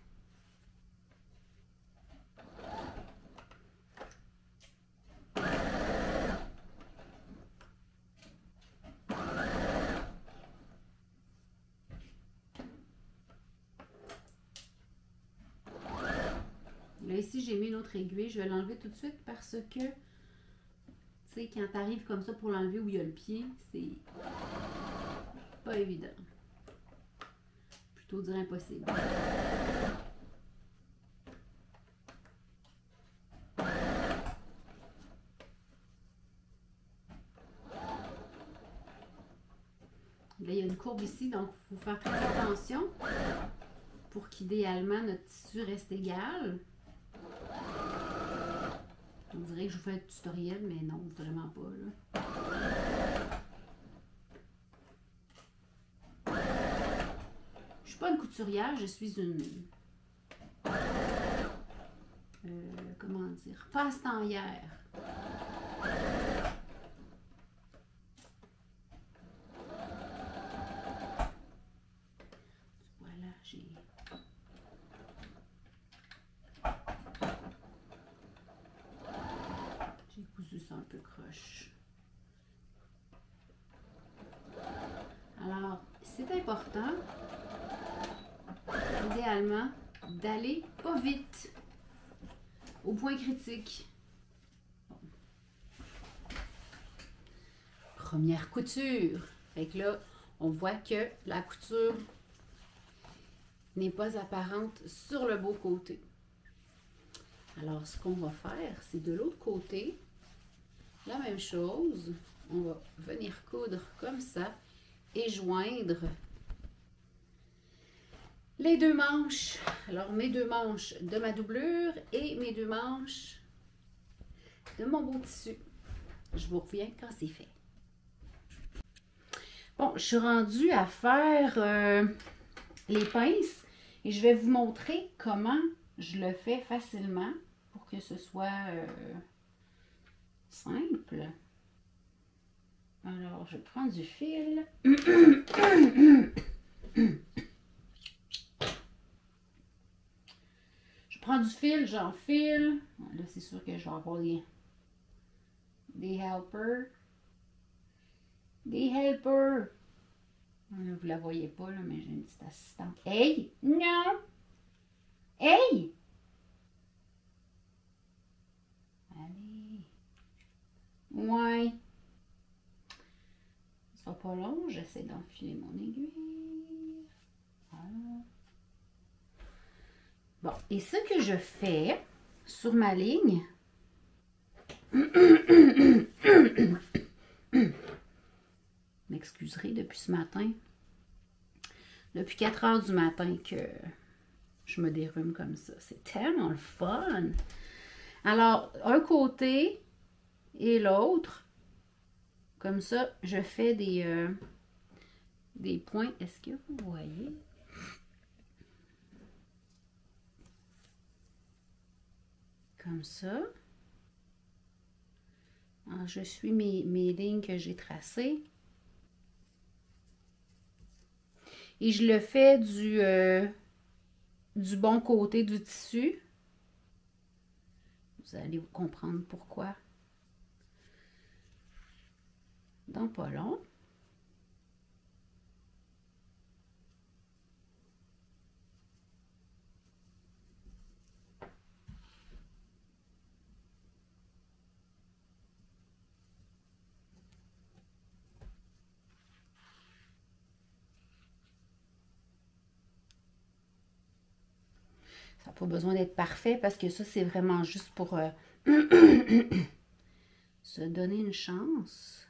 Là, ici, j'ai mis une autre aiguille. Je vais l'enlever tout de suite parce que, tu sais, quand tu arrives comme ça pour l'enlever où il y a le pied, c'est pas évident. Plutôt dire impossible. Là, il y a une courbe ici, donc il faut faire très attention pour qu'idéalement notre tissu reste égal. On dirait que je vous fais un tutoriel, mais non, vraiment pas, là. Je suis pas une couturière, je suis une... comment dire? Passe-temps-hier. Voilà, j'ai cousu ça un peu croche. Alors, c'est important, idéalement, d'aller pas vite au point critique. Bon. Première couture. Fait que là, on voit que la couture n'est pas apparente sur le beau côté. Alors, ce qu'on va faire, c'est de l'autre côté, la même chose. On va venir coudre comme ça et joindre les deux manches. Alors, mes deux manches de ma doublure et mes deux manches de mon beau tissu. Je vous reviens quand c'est fait. Bon, je suis rendue à faire les pinces et je vais vous montrer comment je le fais facilement pour que ce soit simple. Alors, je prends du fil. Je prends du fil, j'enfile. Là, c'est sûr que je vais avoir des helpers. Des helpers. Là, vous la voyez pas, là, mais j'ai une petite assistante. Hey! Non! Hey! Allez. Ouais. Ce sera pas long, j'essaie d'enfiler mon aiguille. Voilà. Bon, et ce que je fais sur ma ligne, m'excuserez depuis ce matin, depuis 4 heures du matin que je me dérume comme ça. C'est tellement le fun! Alors, un côté et l'autre, comme ça, je fais des points. Est-ce que vous voyez? Comme ça. Alors, je suis mes lignes que j'ai tracées. Et je le fais du bon côté du tissu. Vous allez vous comprendre pourquoi. Dans pas long. Ça n'a pas besoin d'être parfait parce que ça, c'est vraiment juste pour se donner une chance.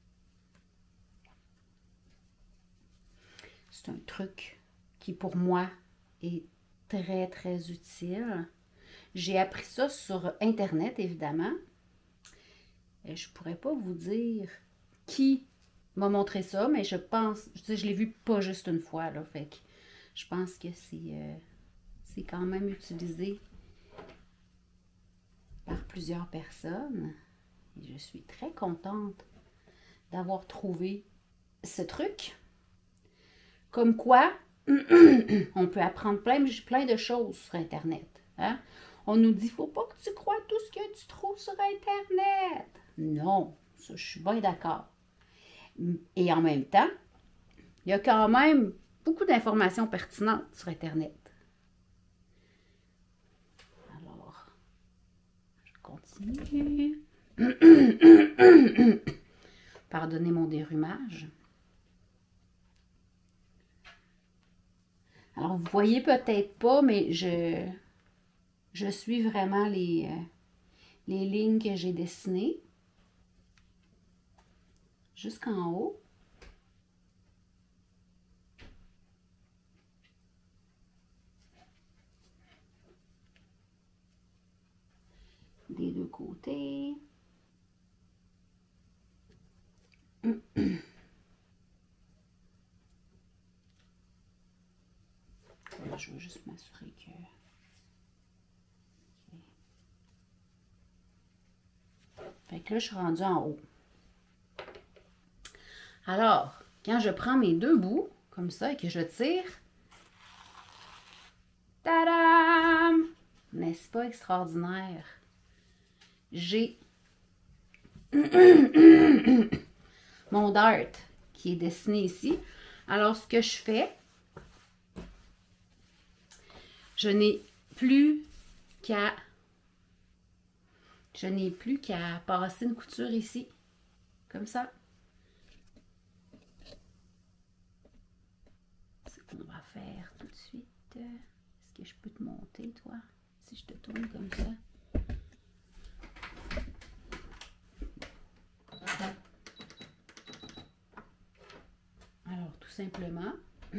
C'est un truc qui, pour moi, est très, très utile. J'ai appris ça sur Internet, évidemment. Et je ne pourrais pas vous dire qui m'a montré ça, mais je pense, je l'ai vu pas juste une fois, là, fait que je pense que c'est quand même utilisé par plusieurs personnes. Et je suis très contente d'avoir trouvé ce truc. Comme quoi, on peut apprendre plein de choses sur Internet. Hein? On nous dit, faut pas que tu crois tout ce que tu trouves sur Internet. Non, ça, je suis bien d'accord. Et en même temps, il y a quand même beaucoup d'informations pertinentes sur Internet. Alors, je continue. Pardonnez mon dérumage. Alors, vous voyez peut-être pas, mais je suis vraiment les lignes que j'ai dessinées jusqu'en haut. Des deux côtés. Là, je veux juste m'assurer que... Fait que là, je suis rendue en haut. Alors, quand je prends mes deux bouts, comme ça, et que je tire, tadam! N'est-ce pas extraordinaire? J'ai mon dart qui est dessiné ici. Alors, ce que je fais, je n'ai plus qu'à passer une couture ici, comme ça. C'est ce qu'on va faire tout de suite. Est-ce que je peux te monter, toi, si je te tourne comme ça? Alors, tout simplement,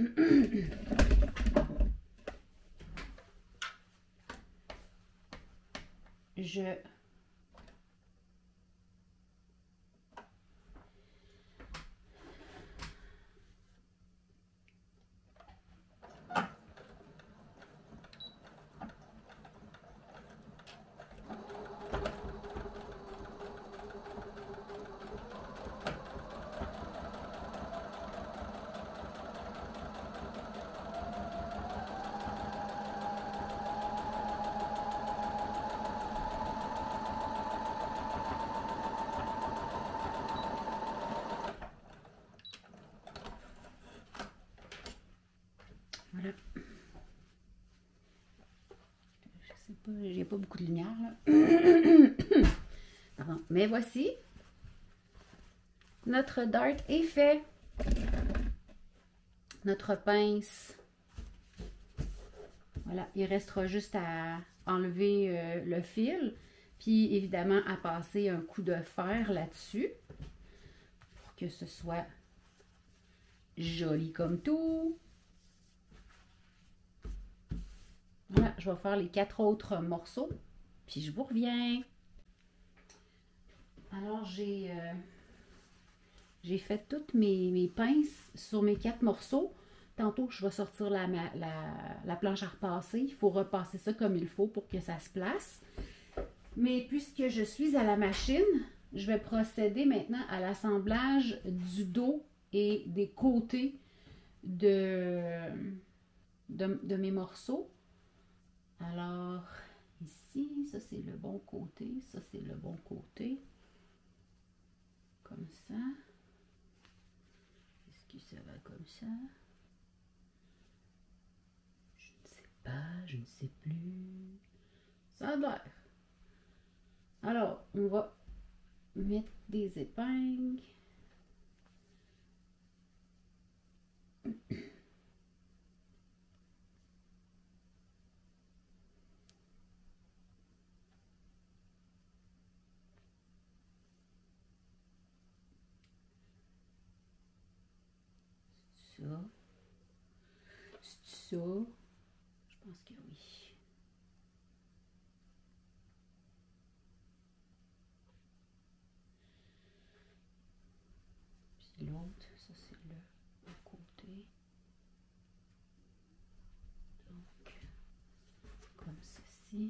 je voilà. Je sais pas, il n'y a pas beaucoup de lumière là. Pardon. Mais voici, notre dart est fait. Notre pince. Voilà, il restera juste à enlever le fil, puis évidemment à passer un coup de fer là-dessus pour que ce soit joli comme tout. Voilà, je vais faire les 4 autres morceaux, puis je vous reviens. Alors, j'ai fait toutes mes pinces sur mes 4 morceaux. Tantôt, je vais sortir la planche à repasser. Il faut repasser ça comme il faut pour que ça se place. Mais puisque je suis à la machine, je vais procéder maintenant à l'assemblage du dos et des côtés de mes morceaux. Alors, ici, ça c'est le bon côté, ça c'est le bon côté. Comme ça. Est-ce que ça va comme ça? Je ne sais pas, je ne sais plus. Ça a l'air. Alors, on va mettre des épingles. ça? Je pense que oui. Puis l'autre, ça c'est le côté. Donc, comme ceci.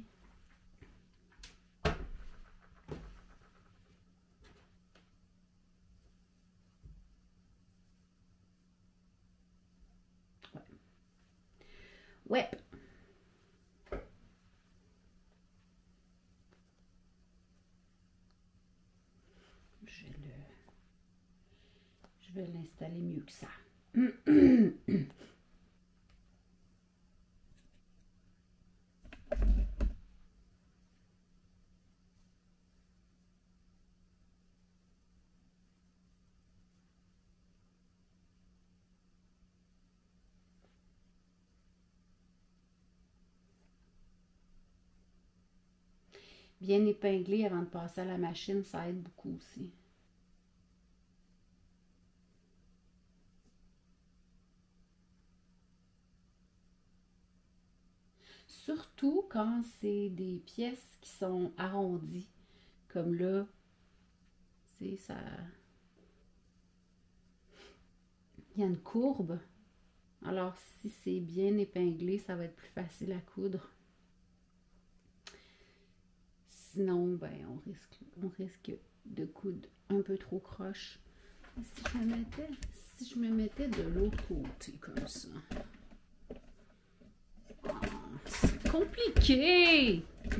Ouais. Je vais l'installer mieux que ça. Bien épinglé avant de passer à la machine, ça aide beaucoup aussi. Surtout quand c'est des pièces qui sont arrondies. Comme là, tu sais, ça... Il y a une courbe. Alors, si c'est bien épinglé, ça va être plus facile à coudre. Sinon, ben, on risque de coudre un peu trop croche. Si je me mettais de l'autre côté, comme ça. Ah, c'est compliqué!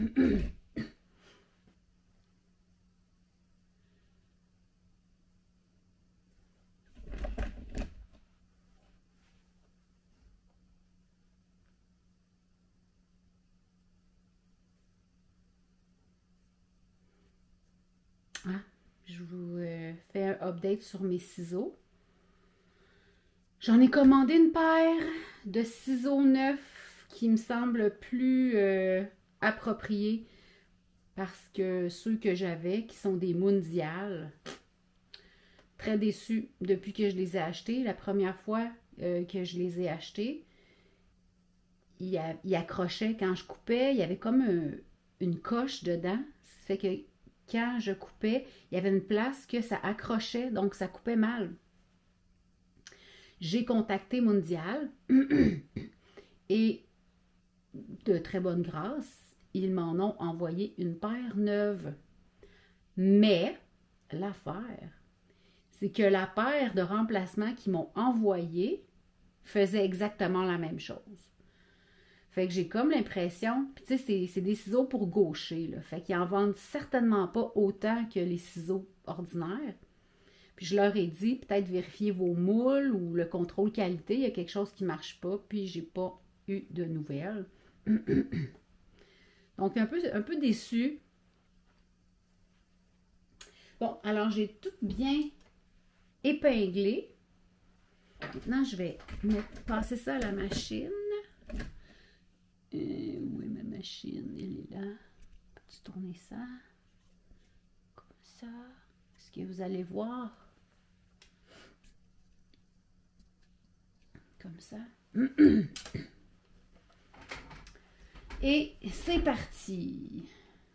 Ah, je vous fais un update sur mes ciseaux. J'en ai commandé une paire de ciseaux neufs qui me semblent plus appropriés parce que ceux que j'avais, qui sont des mondiales, très déçue depuis que je les ai achetés. La première fois que je les ai achetés, ils accrochaient quand je coupais. Il y avait comme une coche dedans. Ça fait que quand je coupais, il y avait une place que ça accrochait, donc ça coupait mal. J'ai contacté Mondial et de très bonne grâce, ils m'en ont envoyé une paire neuve. Mais l'affaire, c'est que la paire de remplacement qu'ils m'ont envoyée faisait exactement la même chose. Fait que j'ai comme l'impression, puis tu sais, c'est des ciseaux pour gaucher, là. Fait qu'ils en vendent certainement pas autant que les ciseaux ordinaires. Puis je leur ai dit, peut-être vérifier vos moules ou le contrôle qualité, il y a quelque chose qui ne marche pas, puis j'ai pas eu de nouvelles. Donc un peu déçue. Bon, alors j'ai tout bien épinglé. Maintenant, je vais passer ça à la machine. Où est ma machine? Elle est là. Peux-tu tourner ça? Comme ça. Est-ce que vous allez voir? Comme ça. Et c'est parti!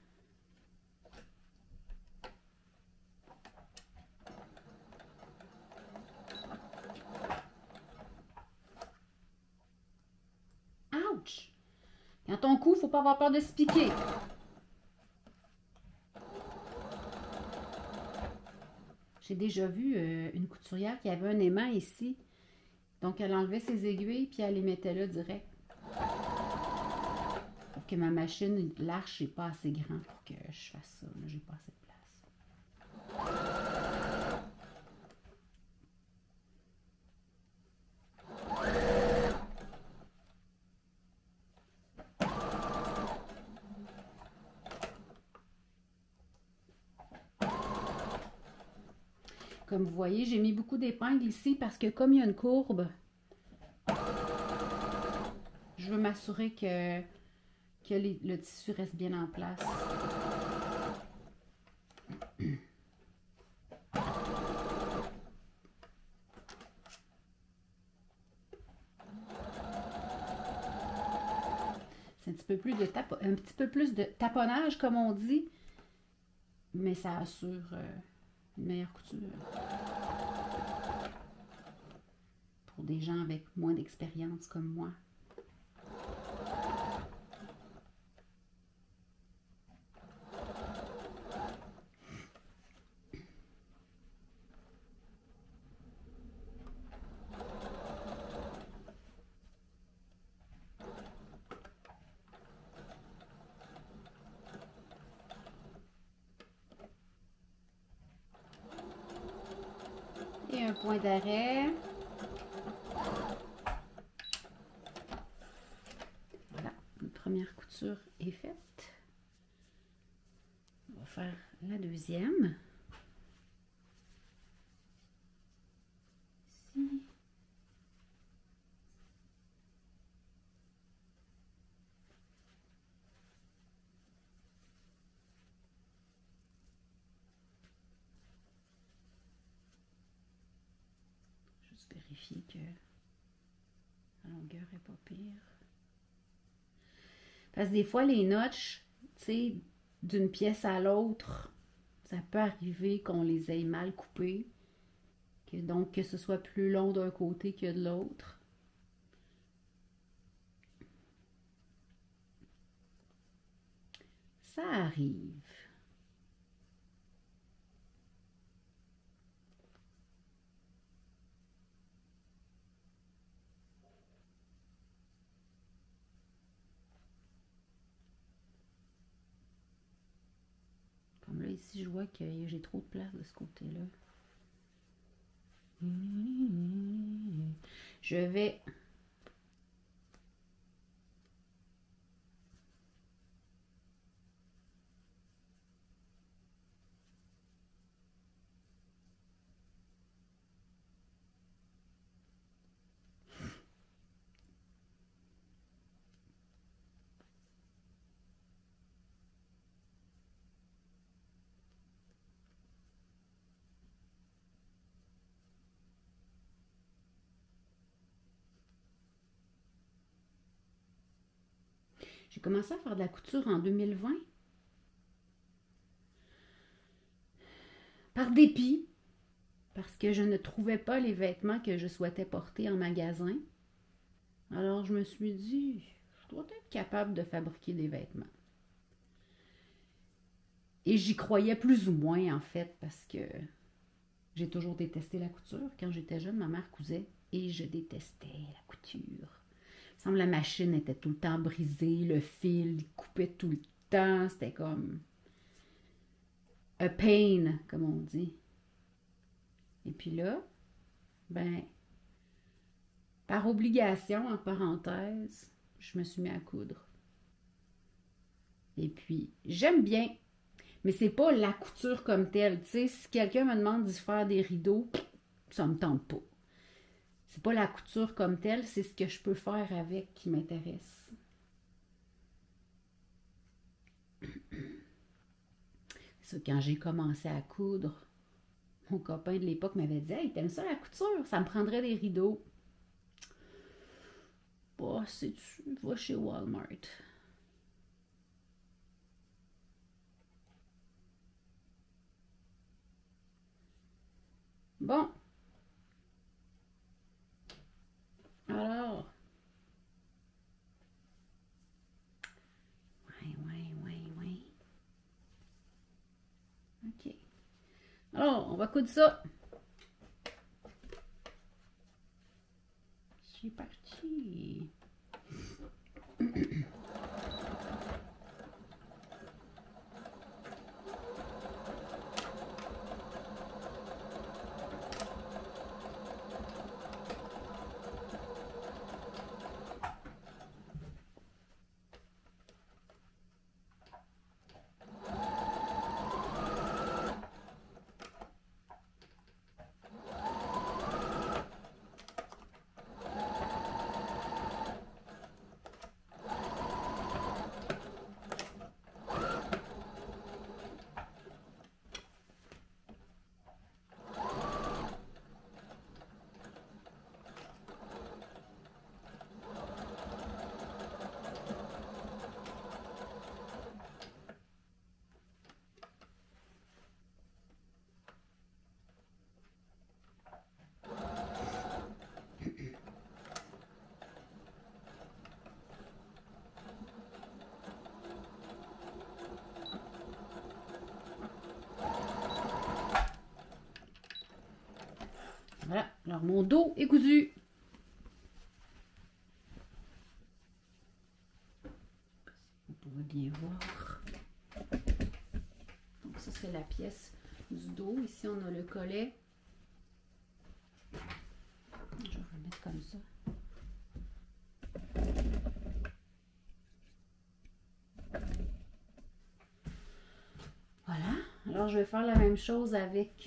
Ouch! Quand on coud, il ne faut pas avoir peur de se piquer. J'ai déjà vu une couturière qui avait un aimant ici. Donc, elle enlevait ses aiguilles puis elle les mettait là direct. Pour que ma machine, l'arche n'est pas assez grand pour que je fasse ça. Là, j'ai pas assez de place. Comme vous voyez, j'ai mis beaucoup d'épingles ici parce que comme il y a une courbe, je veux m'assurer que le tissu reste bien en place. un petit peu plus de taponnage, comme on dit. Mais ça assure une meilleure couture. Pour des gens avec moins d'expérience comme moi. Et un point d'arrêt. Voilà, une première couture est faite. On va faire la deuxième. Ici. Juste vérifier que la longueur est pas pire. Parce que des fois, les notches, tu sais, d'une pièce à l'autre, ça peut arriver qu'on les ait mal coupées. Donc, que ce soit plus long d'un côté que de l'autre. Ça arrive. Comme là, ici, je vois que j'ai trop de place de ce côté-là. Je vais J'ai commencé à faire de la couture en 2020. Par dépit, parce que je ne trouvais pas les vêtements que je souhaitais porter en magasin. Alors je me suis dit, je dois être capable de fabriquer des vêtements. Et j'y croyais plus ou moins en fait, parce que j'ai toujours détesté la couture. Quand j'étais jeune, ma mère cousait et je détestais la couture. Il me semble que la machine était tout le temps brisée, le fil il coupait tout le temps, c'était comme a pain, comme on dit. Et puis là, ben, par obligation, en parenthèse, je me suis mis à coudre. Et puis, j'aime bien, mais c'est pas la couture comme telle. Tu sais, si quelqu'un me demande d'y faire des rideaux, ça me tente pas. C'est pas la couture comme telle, c'est ce que je peux faire avec qui m'intéresse. C'est ça, quand j'ai commencé à coudre, mon copain de l'époque m'avait dit « Hey, t'aimes ça la couture? Ça me prendrait des rideaux. » Bah, sais-tu, va chez Walmart. Bon. Alors. Ouais. OK. Alors, on va coudre ça. C'est parti. Alors, mon dos est cousu. Vous pouvez bien voir. Donc, ça, c'est la pièce du dos. Ici, on a le collet. Je vais le mettre comme ça. Voilà. Alors, je vais faire la même chose avec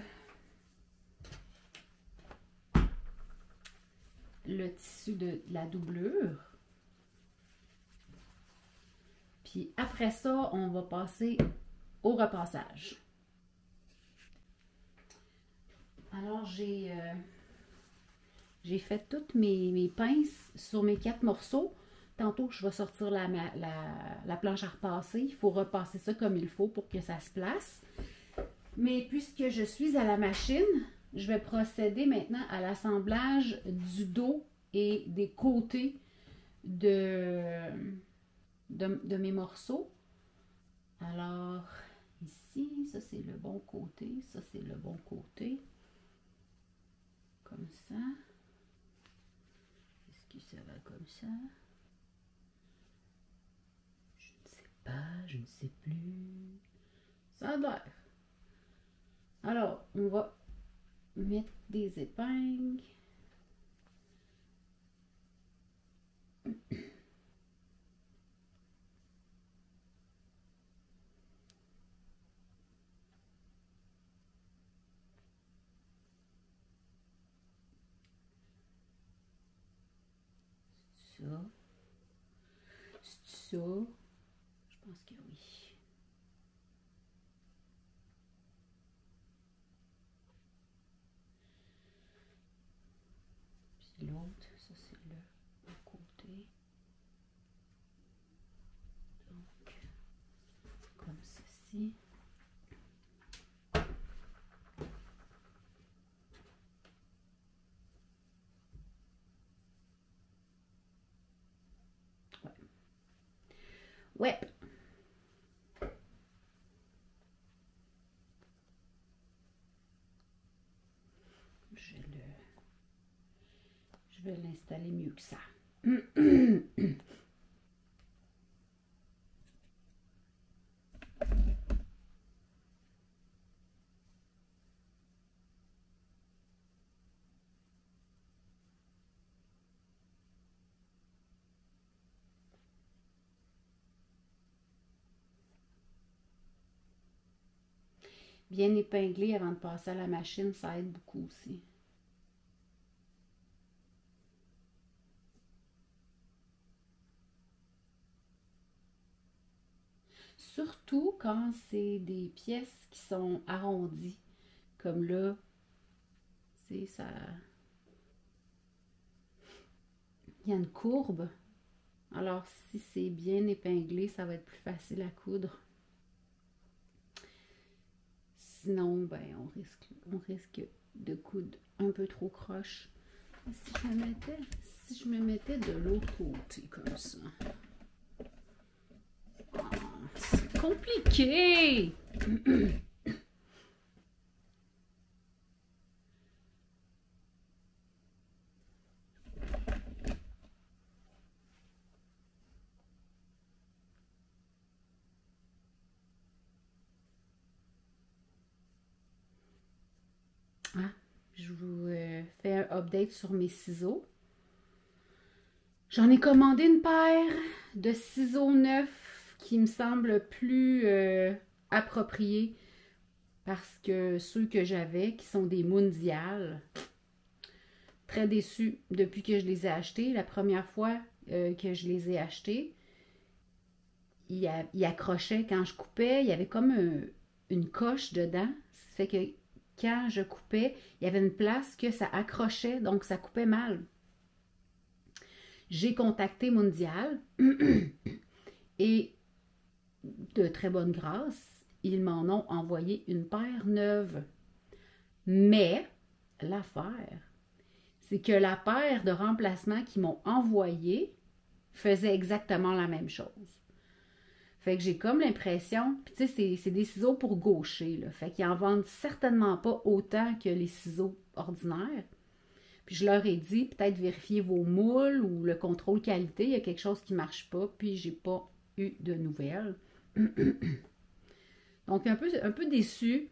le tissu de la doublure. Puis après ça, on va passer au repassage. Alors, j'ai fait toutes mes pinces sur mes 4 morceaux. Tantôt, je vais sortir la planche à repasser. Il faut repasser ça comme il faut pour que ça se place. Mais puisque je suis à la machine, je vais procéder maintenant à l'assemblage du dos et des côtés de mes morceaux. Alors, ici, ça c'est le bon côté, ça c'est le bon côté. Comme ça. Est-ce que ça va comme ça? Je ne sais pas, je ne sais plus. Ça a l'air. Alors, on va mettre des épingles. Ça. C'est ça. Je pense que oui. Puis l'autre, ça c'est le côté. Donc, comme ceci. Ouais. Je vais l'installer mieux que ça. Bien épinglé avant de passer à la machine, ça aide beaucoup aussi. Surtout quand c'est des pièces qui sont arrondies. Comme là, c'est ça. Il y a une courbe. Alors, si c'est bien épinglé, ça va être plus facile à coudre. Sinon, ben, on risque de coudre un peu trop croche. Si je me mettais de l'autre côté, comme ça. Oh, c'est compliqué! Ah, je vous fais un update sur mes ciseaux. J'en ai commandé une paire de ciseaux neufs qui me semblent plus appropriés parce que ceux que j'avais, qui sont des mondiales, très déçue depuis que je les ai achetés. La première fois que je les ai achetés, ils accrochaient quand je coupais. Il y avait comme une coche dedans. Ça fait que quand je coupais, il y avait une place que ça accrochait, donc ça coupait mal. J'ai contacté Mondial et de très bonne grâce, ils m'en ont envoyé une paire neuve. Mais l'affaire, c'est que la paire de remplacement qu'ils m'ont envoyé faisait exactement la même chose. Fait que j'ai comme l'impression, puis tu sais, c'est des ciseaux pour gaucher, là. Fait qu'ils en vendent certainement pas autant que les ciseaux ordinaires. Puis je leur ai dit, peut-être vérifier vos moules ou le contrôle qualité, il y a quelque chose qui ne marche pas, puis j'ai pas eu de nouvelles. Donc, un peu déçue.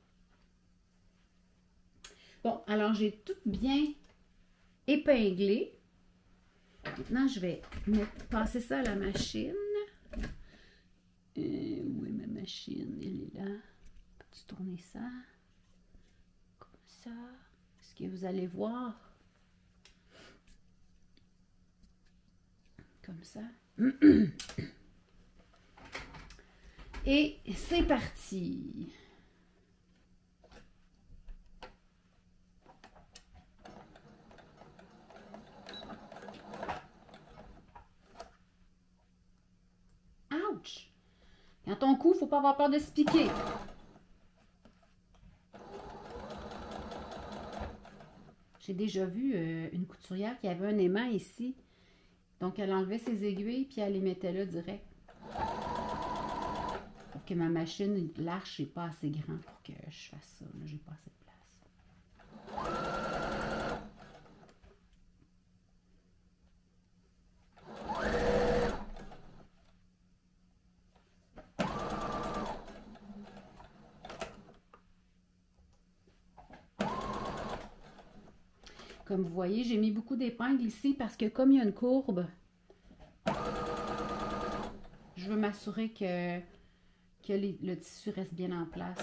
Bon, alors j'ai tout bien épinglé. Maintenant, je vais passer ça à la machine. Où est ma machine? Elle est là. Peux-tu tourner ça? Comme ça. Est-ce que vous allez voir? Comme ça. Et c'est parti. Ouch! Quand on coud, il ne faut pas avoir peur de se piquer. J'ai déjà vu une couturière qui avait un aimant ici. Donc, elle enlevait ses aiguilles puis elle les mettait là direct. Pour que ma machine, l'arche n'est pas assez grand pour que je fasse ça. Là, j'ai pas assez de place. Comme vous voyez, j'ai mis beaucoup d'épingles ici parce que comme il y a une courbe, je veux m'assurer que le tissu reste bien en place.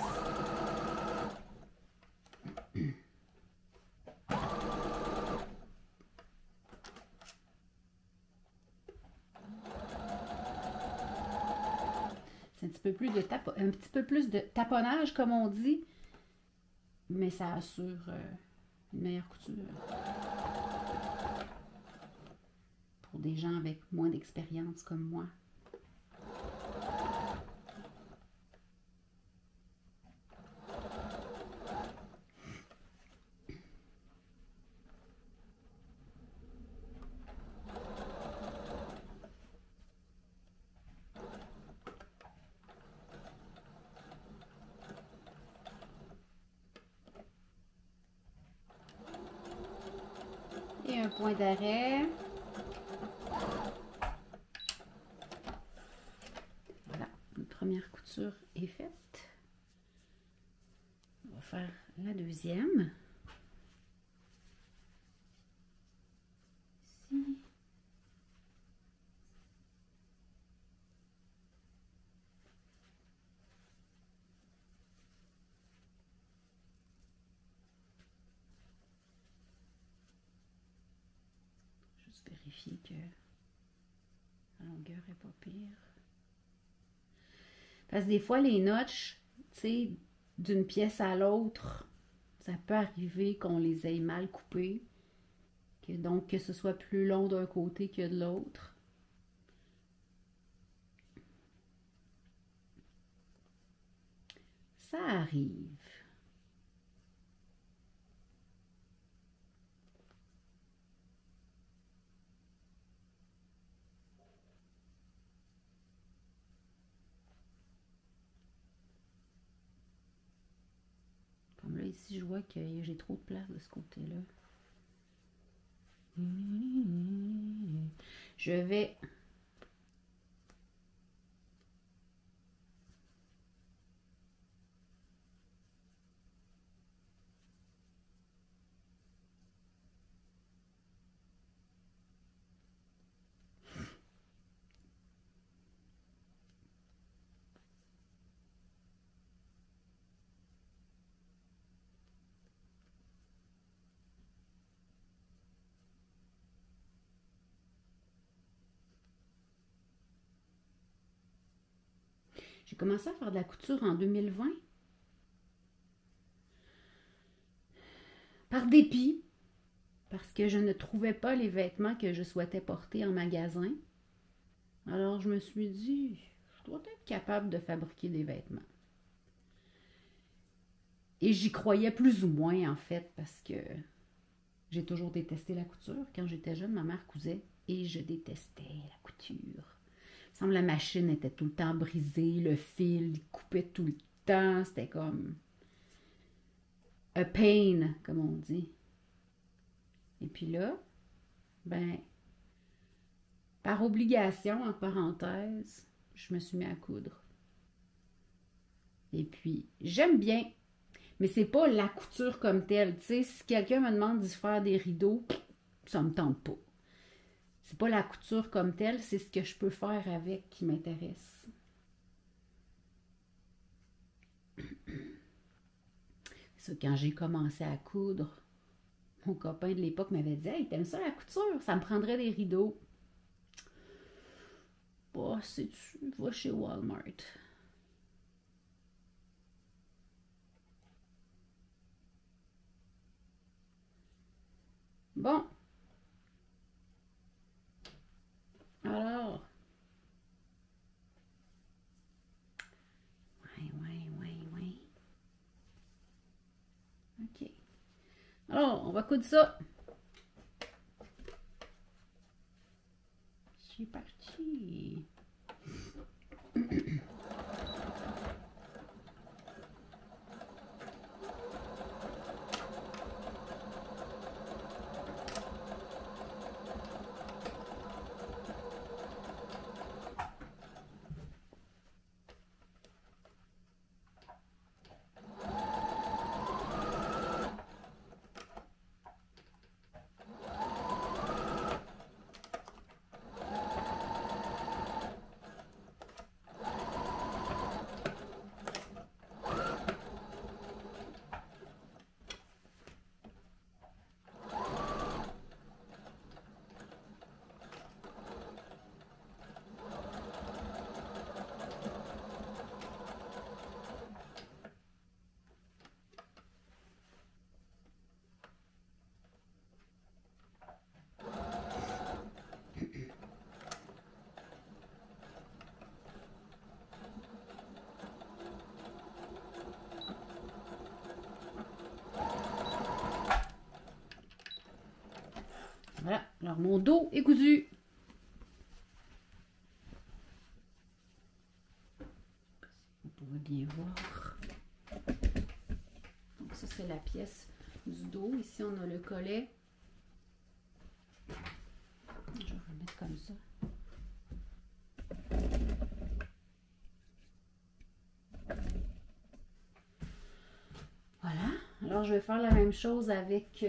C'est un petit peu plus de taponnage, comme on dit, mais ça assure une meilleure couture. Pour des gens avec moins d'expérience comme moi. Et un point d'arrêt. Voilà, une première couture est faite. On va faire la deuxième. Ici. Juste vérifier que la longueur n'est pas pire. Parce que des fois, les notches, tu sais, d'une pièce à l'autre, ça peut arriver qu'on les ait mal coupées. Donc, que ce soit plus long d'un côté que de l'autre. Ça arrive. Comme là, ici, je vois que j'ai trop de place de ce côté-là. Je vais J'ai commencé à faire de la couture en 2020. Par dépit, parce que je ne trouvais pas les vêtements que je souhaitais porter en magasin. Alors je me suis dit, je dois être capable de fabriquer des vêtements. Et j'y croyais plus ou moins en fait, parce que j'ai toujours détesté la couture. Quand j'étais jeune, ma mère cousait et je détestais la couture. Il me semble que la machine était tout le temps brisée, le fil coupait tout le temps, c'était comme a pain, comme on dit. Et puis là, ben, par obligation, en parenthèse, je me suis mis à coudre. Et puis, j'aime bien, mais c'est pas la couture comme telle. Tu sais, si quelqu'un me demande d'y faire des rideaux, ça me tente pas. C'est pas la couture comme telle, c'est ce que je peux faire avec qui m'intéresse. C'est ça, quand j'ai commencé à coudre, mon copain de l'époque m'avait dit « Hey, t'aimes ça la couture? Ça me prendrait des rideaux. » Bah, sais-tu, va chez Walmart. Bon. Alors. Ouais. OK. Alors, on va coudre ça. C'est parti. Voilà, alors mon dos est cousu. Vous pouvez bien voir. Donc ça, c'est la pièce du dos. Ici, on a le collet. Je vais remettre comme ça. Voilà. Alors, je vais faire la même chose avec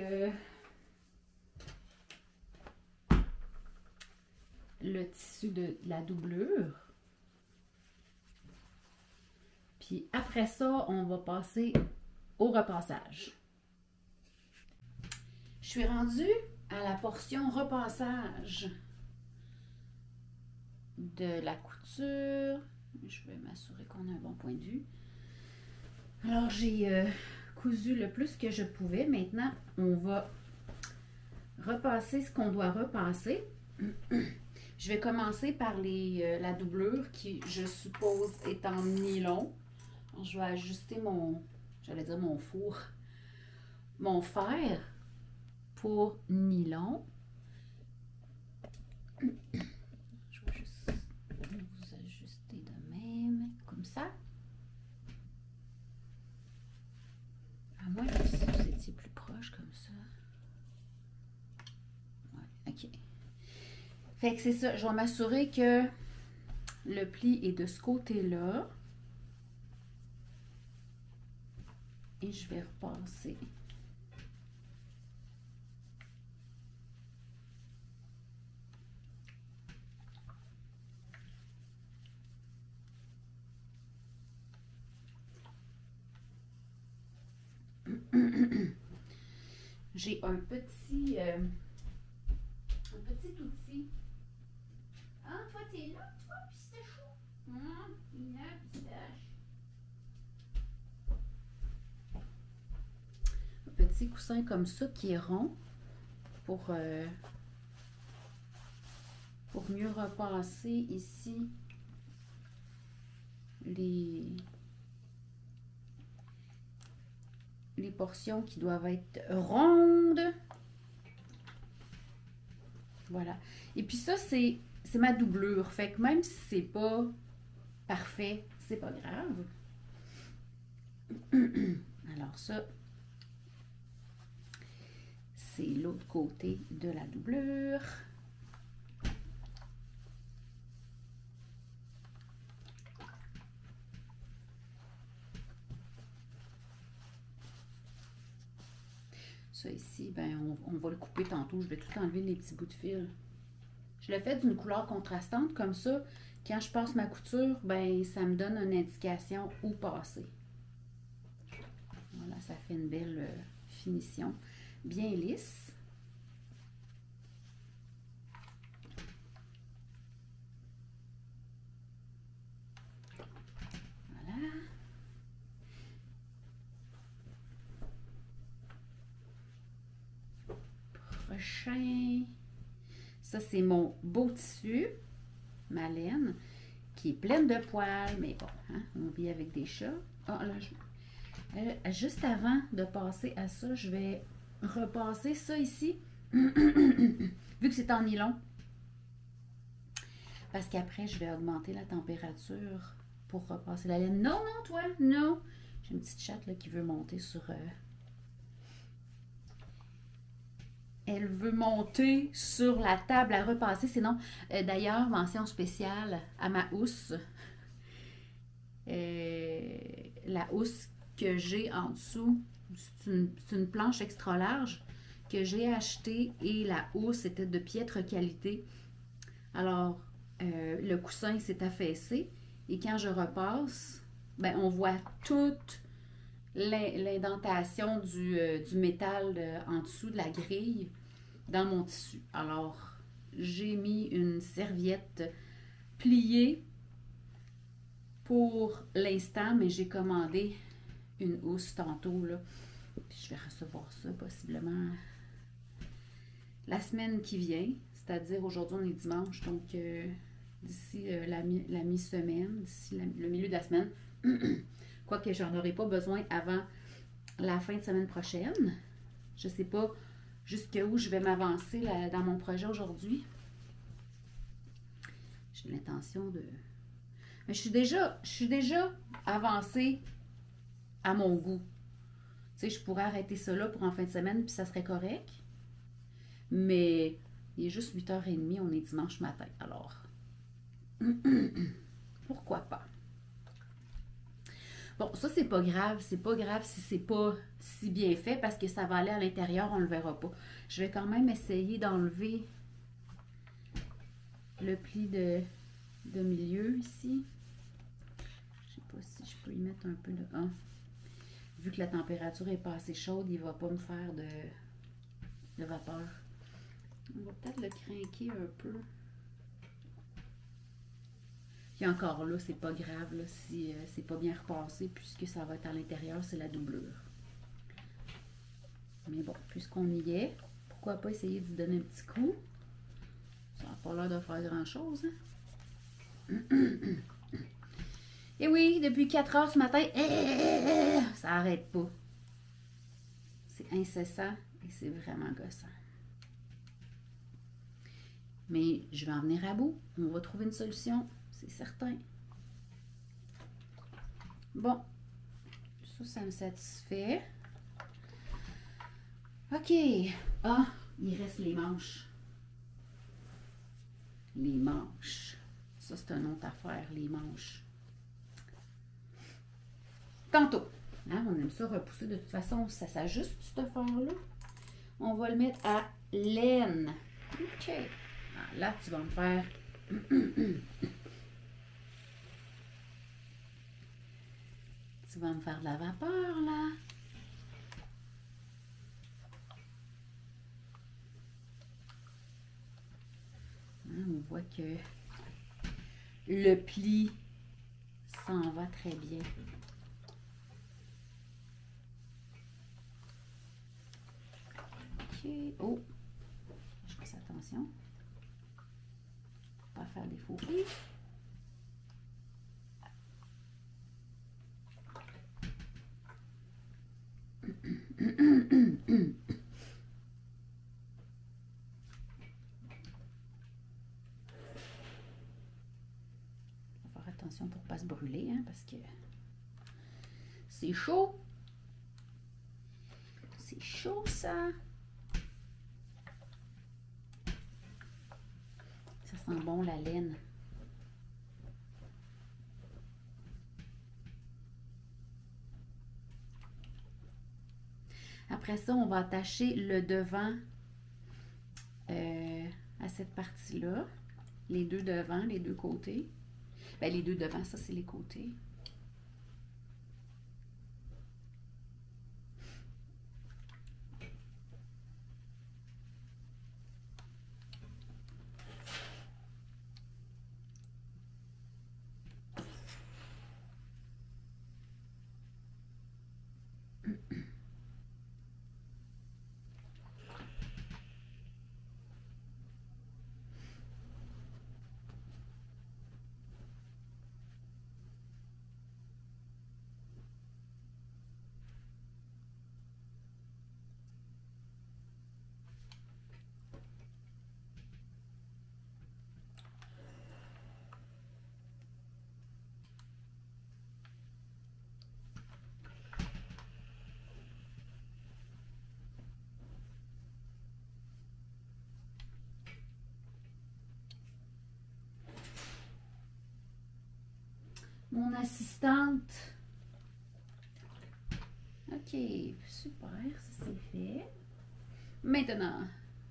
le tissu de la doublure. Puis après ça, on va passer au repassage. Je suis rendue à la portion repassage de la couture. Je vais m'assurer qu'on a un bon point de vue. Alors, j'ai cousu le plus que je pouvais. Maintenant, on va repasser ce qu'on doit repasser. Je vais commencer par la doublure qui, je suppose, est en nylon. Alors, je vais ajuster j'allais dire mon four, mon fer pour nylon. Je vais juste vous ajuster de même, comme ça. À moins que si vous étiez plus proche, comme ça. Ouais, ok. Fait que c'est ça, je vais m'assurer que le pli est de ce côté-là. Et je vais repasser. J'ai un petit outil. Ah, toi, t'es là, toi, pistache. Une pistache. Un petit coussin comme ça qui est rond pour mieux repasser ici les portions qui doivent être rondes. Voilà. Et puis ça, c'est ma doublure. Fait que même si c'est pas parfait, c'est pas grave. Alors ça, c'est l'autre côté de la doublure. Ça ici, ben on va le couper tantôt. Je vais tout enlever les petits bouts de fil. Je l'ai fait d'une couleur contrastante, comme ça, quand je passe ma couture, ben ça me donne une indication où passer. Voilà, ça fait une belle finition, bien lisse. Voilà. Prochain. Ça, c'est mon beau tissu, ma laine, qui est pleine de poils, mais bon, hein, on vit avec des chats. Ah, là, juste avant de passer à ça, je vais repasser ça ici, vu que c'est en nylon. Parce qu'après, je vais augmenter la température pour repasser la laine. Non, non, toi, non! J'ai une petite chatte là, qui veut monter sur... Elle veut monter sur la table à repasser. Sinon, d'ailleurs, mention spéciale à ma housse. La housse que j'ai en dessous, c'est une planche extra large que j'ai achetée et la housse était de piètre qualité. Alors, le coussin s'est affaissé et quand je repasse, ben, on voit toute l'indentation du métal en dessous de la grille dans mon tissu. Alors, j'ai mis une serviette pliée pour l'instant, mais j'ai commandé une housse tantôt, là. Puis je vais recevoir ça possiblement la semaine qui vient, c'est-à-dire aujourd'hui on est dimanche, donc d'ici la mi-semaine, d'ici le milieu de la semaine, quoique j'en aurai pas besoin avant la fin de semaine prochaine. Je sais pas jusqu'où je vais m'avancer dans mon projet aujourd'hui. J'ai l'intention de... Mais je suis déjà avancée à mon goût. Tu sais, je pourrais arrêter ça là pour en fin de semaine, puis ça serait correct. Mais il est juste 8h30, on est dimanche matin. Alors, pourquoi pas? Bon, ça, c'est pas grave. C'est pas grave si c'est pas si bien fait parce que ça va aller à l'intérieur, on le verra pas. Je vais quand même essayer d'enlever le pli de milieu ici. Je sais pas si je peux y mettre un peu de... Ah. Vu que la température est pas assez chaude, il va pas me faire de vapeur. On va peut-être le crinquer un peu. Puis encore là, c'est pas grave là, si c'est pas bien repassé, puisque ça va être à l'intérieur, c'est la doublure. Mais bon, puisqu'on y est, pourquoi pas essayer d'y donner un petit coup? Ça n'a pas l'air de faire grand-chose, hein? Et oui, depuis 4 heures ce matin, ça n'arrête pas. C'est incessant et c'est vraiment gossant. Mais je vais en venir à bout. On va trouver une solution, c'est certain. Bon, ça me satisfait. OK. Ah, il reste les manches. Les manches. Ça, c'est une autre affaire, les manches. Tantôt. Hein, on aime ça repousser. De toute façon, ça s'ajuste, cette affaire-là. On va le mettre à laine. OK. Ah, là, tu vas me faire... Tu vas me faire de la vapeur, là. Hein, on voit que le pli s'en va très bien. OK. Oh! Je fasse attention. Pas faire des faux plis. Attention pour ne pas se brûler, hein, parce que c'est chaud. C'est chaud, ça. sent bon la laine. Après ça, on va attacher le devant à cette partie-là. Les deux devants, les deux côtés. Ben, les deux devants, ça, c'est les côtés. Mon assistante. OK, super, ça c'est fait. Maintenant,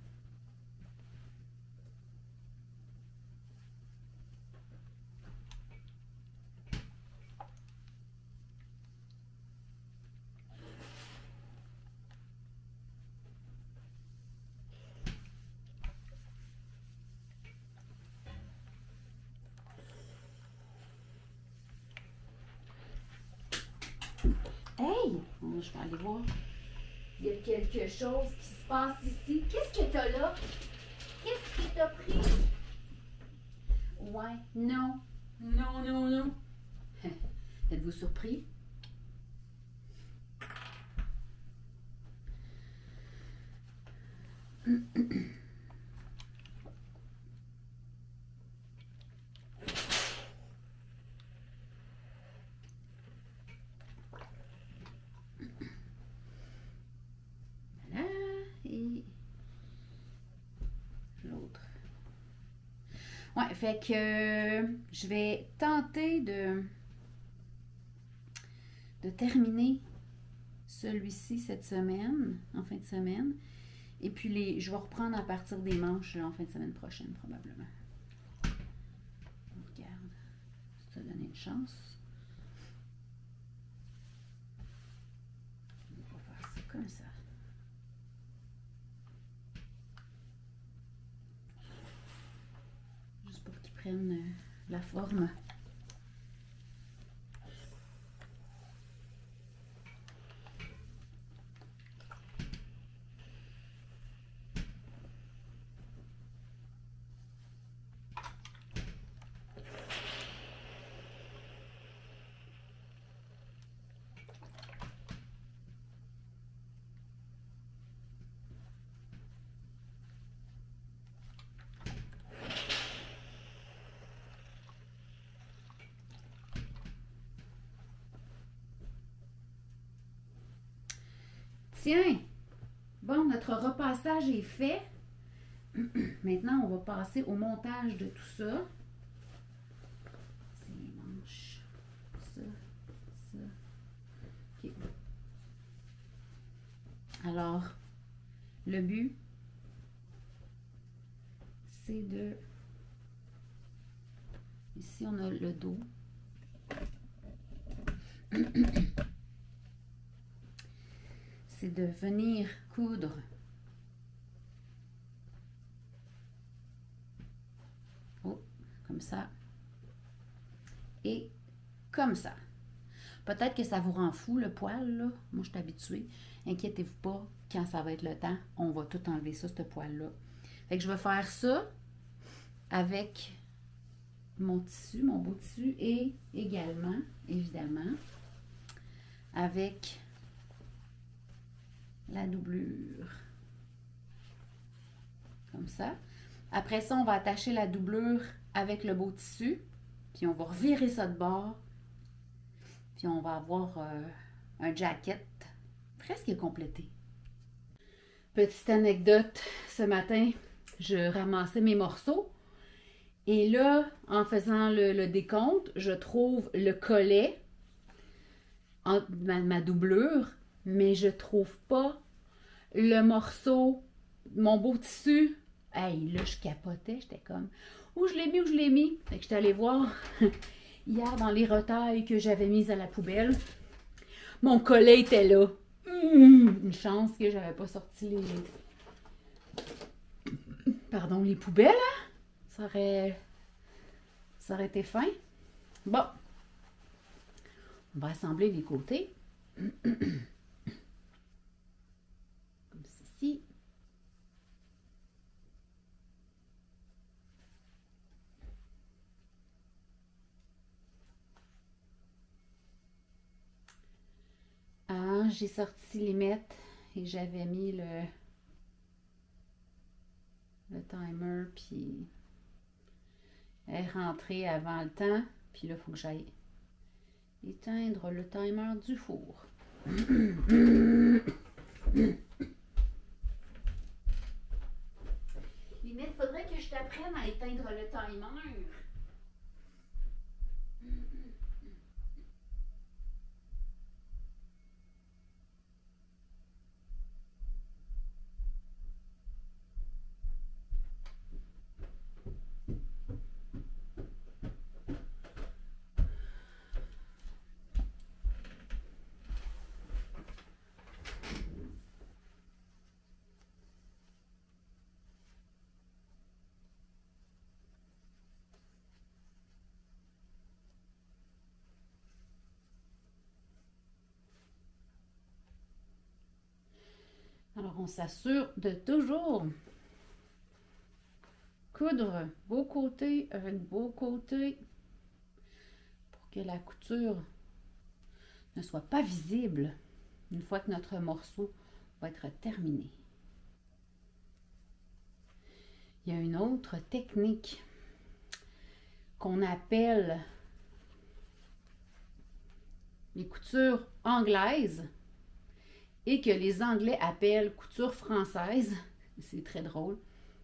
hey! Je vais aller voir. Il y a quelque chose qui se passe ici. Qu'est-ce que t'as là? Qu'est-ce que t'as pris? Ouais, non. Non, non, non. Êtes-vous surpris? Ouais, fait que je vais tenter de terminer celui-ci cette semaine, en fin de semaine. Et puis je vais reprendre à partir des manches en fin de semaine prochaine, probablement. On regarde. Ça a donné une chance. On va faire ça comme ça. Juste pour qu'ils prennent la forme. Tiens, bon, notre repassage est fait. Maintenant, on va passer au montage de tout ça. C'est les manches. Ça. OK. Alors, le but, c'est de... Ici, on a le dos. C'est de venir coudre comme ça et comme ça. Peut-être que ça vous rend fou le poil, là. Moi, je suis habituée. Inquiétez-vous pas, quand ça va être le temps, on va tout enlever ça, ce poil-là. Fait que je vais faire ça avec mon tissu, mon beau tissu, et également, évidemment, avec la doublure. Comme ça. Après ça, on va attacher la doublure avec le beau tissu. Puis on va revirer ça de bord. Puis on va avoir un jacket presque complété. Petite anecdote, ce matin, je ramassais mes morceaux. Et là, en faisant le décompte, je trouve le collet, ma doublure, mais je trouve pas le morceau, mon beau tissu. Hey, là, je capotais, j'étais comme, où je l'ai mis, où je l'ai mis. Fait que j'étais allée voir hier dans les retailles que j'avais mises à la poubelle. Mon collet était là. Une chance que j'avais pas sorti les poubelles, hein? Ça aurait été fin. Bon. On va assembler les côtés. Comme ceci. Ah, j'ai sorti les mettes et j'avais mis le timer, puis elle est rentrée avant le temps, puis là, il faut que j'aille éteindre le timer du four. Limite, il faudrait que je t'apprenne à éteindre le timer. Alors, on s'assure de toujours coudre beau côté avec beau côté pour que la couture ne soit pas visible une fois que notre morceau va être terminé. Il y a une autre technique qu'on appelle les coutures anglaises et que les Anglais appellent couture française. C'est très drôle.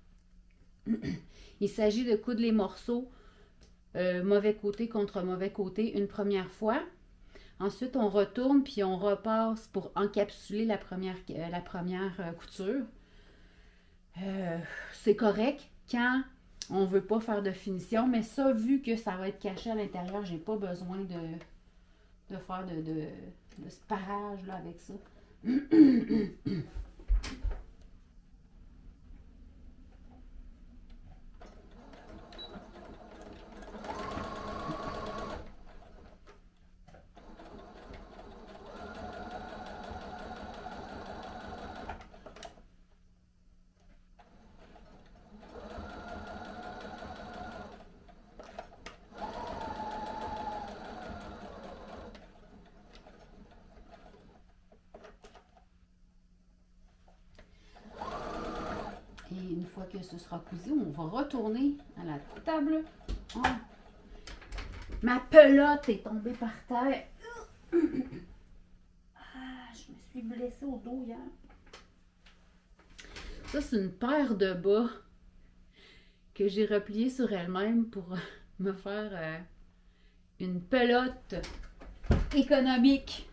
Il s'agit de coudre les morceaux mauvais côté contre mauvais côté une première fois. Ensuite, on retourne puis on repasse pour encapsuler la première couture. C'est correct quand on ne veut pas faire de finition, mais ça, vu que ça va être caché à l'intérieur, j'ai pas besoin de faire de ce parage là avec ça. Et une fois que ce sera cousu, on va retourner à la table. Oh. Ma pelote est tombée par terre. Ah, je me suis blessée au dos hier. Ça, c'est une paire de bas que j'ai repliée sur elle-même pour me faire une pelote économique.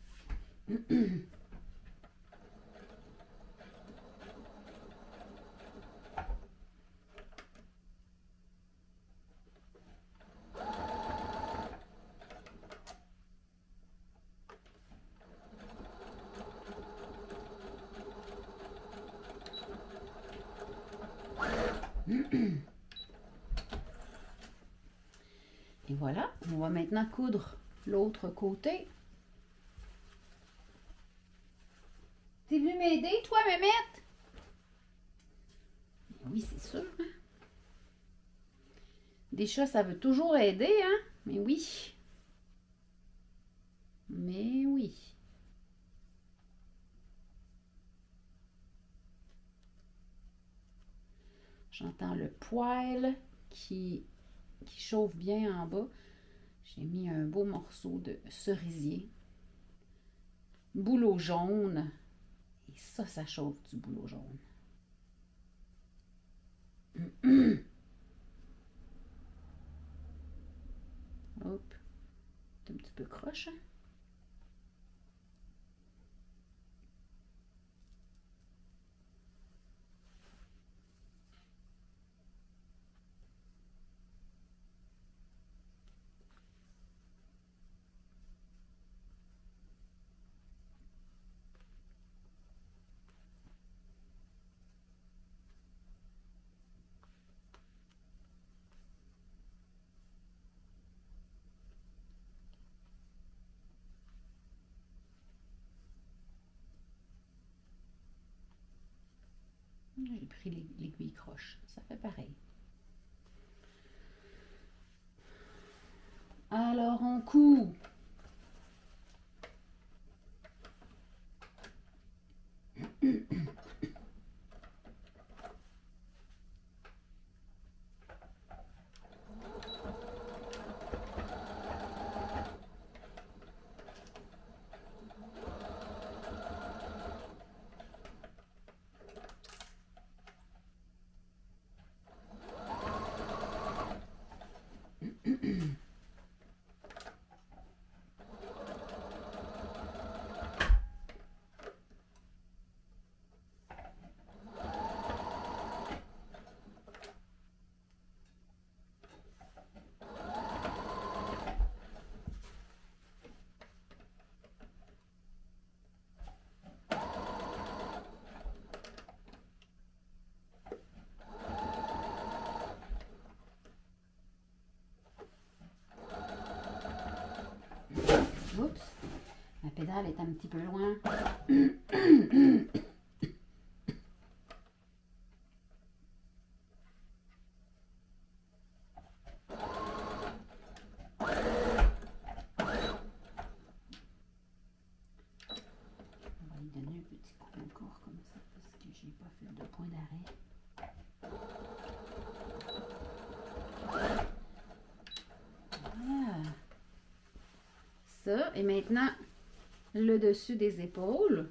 Et voilà, on va maintenant coudre l'autre côté. T'es venu m'aider, toi, Mémette? Oui, c'est sûr. Hein? Des chats, ça veut toujours aider, hein? Mais oui. Mais oui. J'entends le poêle qui chauffe bien en bas. J'ai mis un beau morceau de cerisier. Bouleau jaune. Et ça chauffe du bouleau jaune. C'est un petit peu croche, hein? J'ai pris l'aiguille croche. Ça fait pareil. Alors, on coud. Oups, la pédale est un petit peu loin. On va lui donner un petit coup encore comme ça parce que j'ai pas fait de point d'arrêt. Voilà. Ça, et maintenant le dessus des épaules.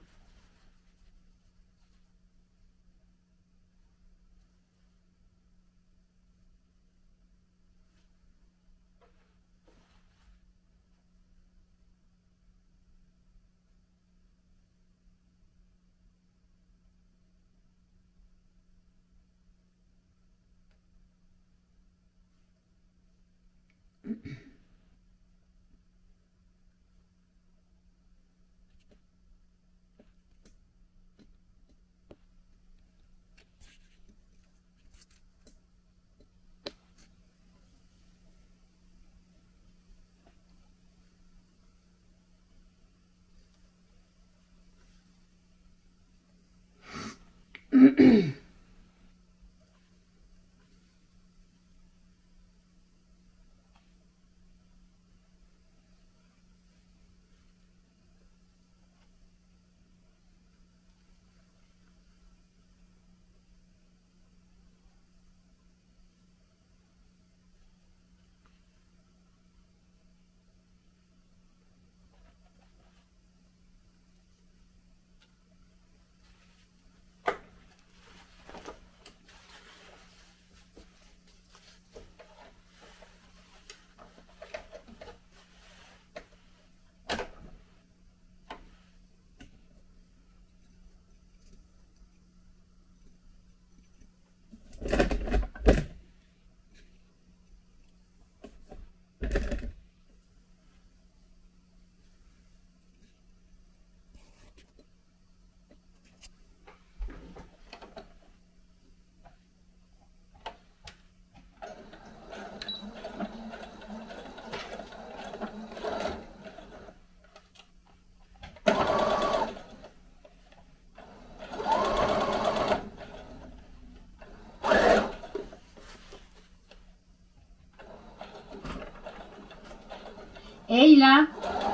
Hey là!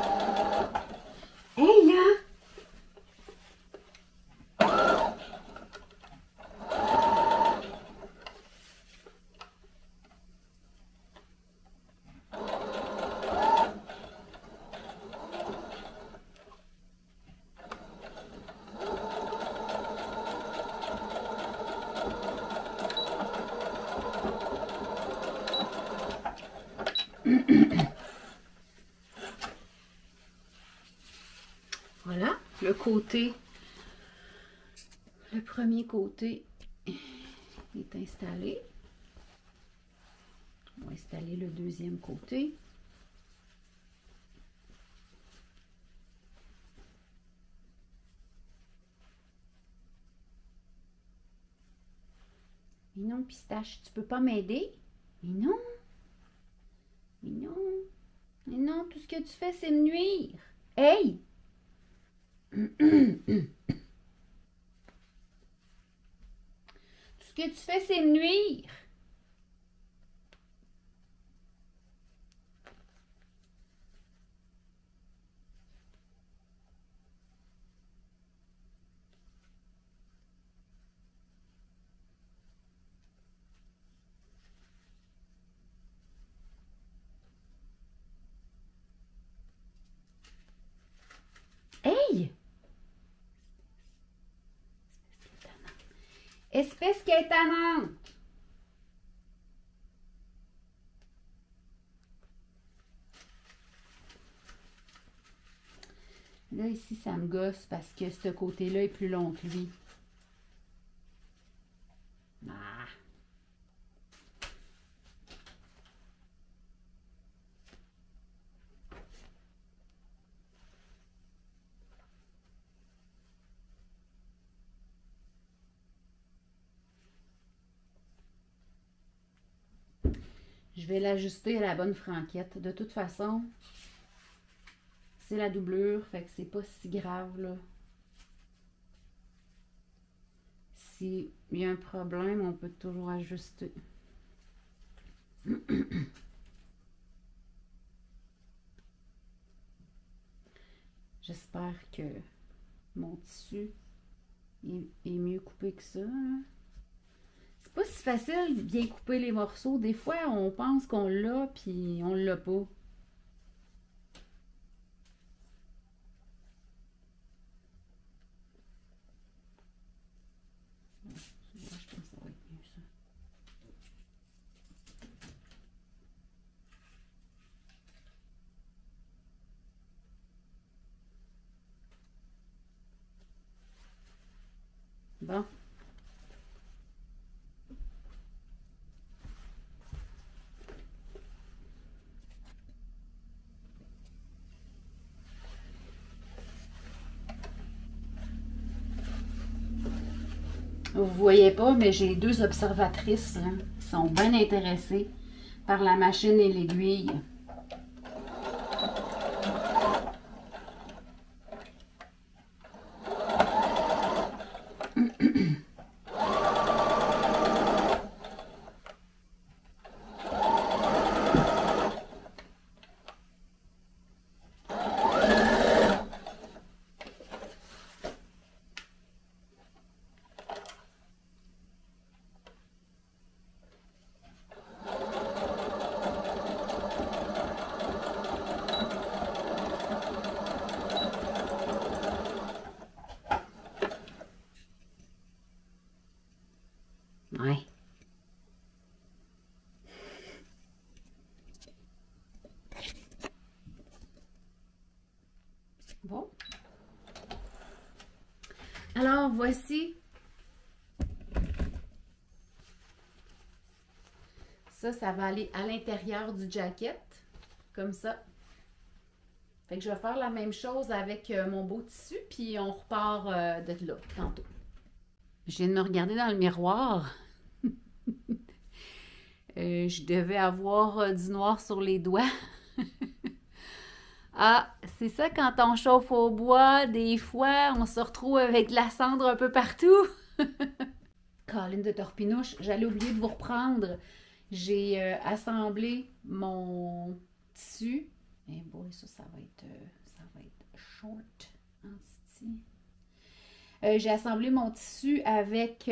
Hey là! Voilà, le premier côté est installé. On va installer le deuxième côté. Mais non, Pistache, tu peux pas m'aider? Mais non. Mais non. Mais non, tout ce que tu fais, c'est me nuire. Hey! Tout ce que tu fais, c'est me nuire. Hey! Espèce qui est tannante! Là, ici, ça me gosse parce que ce côté-là est plus long que lui. Ah! Je vais l'ajuster à la bonne franquette. De toute façon, c'est la doublure, fait que c'est pas si grave, là. S'il y a un problème, on peut toujours ajuster. J'espère que mon tissu est mieux coupé que ça, hein. C'est pas si facile de bien couper les morceaux. Des fois, on pense qu'on l'a, puis on l'a pas. Je pense que ça va être mieux, ça. Bon. Vous voyez pas, mais j'ai deux observatrices là, qui sont bien intéressées par la machine et l'aiguille. Ouais. Bon. Alors, voici. Ça va aller à l'intérieur du jacket, comme ça. Fait que je vais faire la même chose avec mon beau tissu, puis on repart de là, tantôt. Je viens de me regarder dans le miroir. Je devais avoir du noir sur les doigts. Ah, c'est ça quand on chauffe au bois, des fois, on se retrouve avec de la cendre un peu partout. Colline de torpinouche, j'allais oublier de vous reprendre. J'ai assemblé mon tissu. Et boy, ça va être short en style. J'ai assemblé mon tissu avec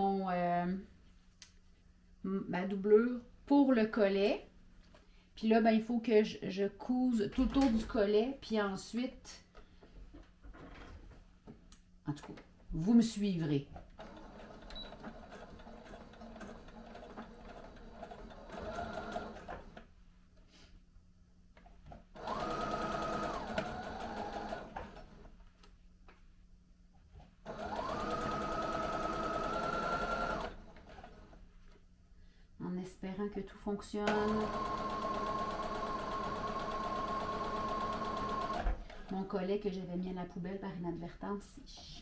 ma doublure pour le collet. Puis là, ben, il faut que je couse tout autour du collet. Puis ensuite, en tout cas, vous me suivrez. espérant que tout fonctionne. Mon collet que j'avais mis à la poubelle par inadvertance, c'est...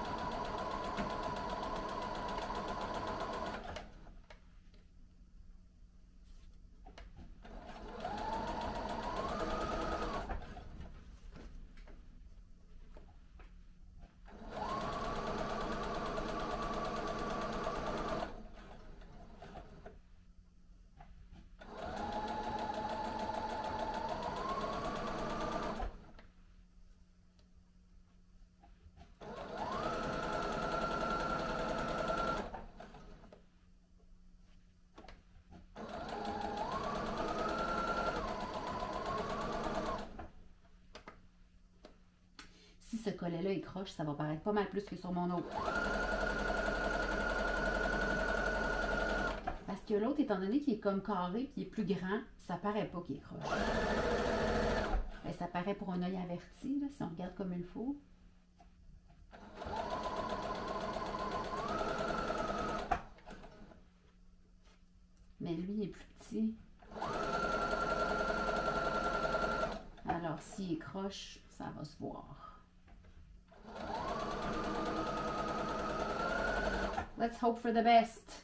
Si ce collet-là est croche, ça va paraître pas mal plus que sur mon autre. Parce que l'autre, étant donné qu'il est comme carré et qu'il est plus grand, ça paraît pas qu'il est croche. Ben, ça paraît pour un œil averti, là, si on regarde comme il faut. Mais lui, il est plus petit. Alors, s'il est croche, ça va se voir. Let's hope for the best.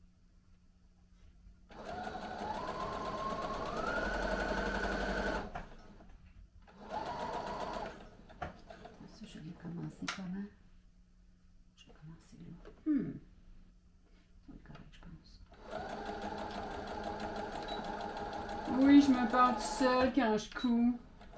Ça, je vais commencer comment? Je vais commencer là. Ça va être correct, je pense. Oui, je me parle tout seul quand je couds.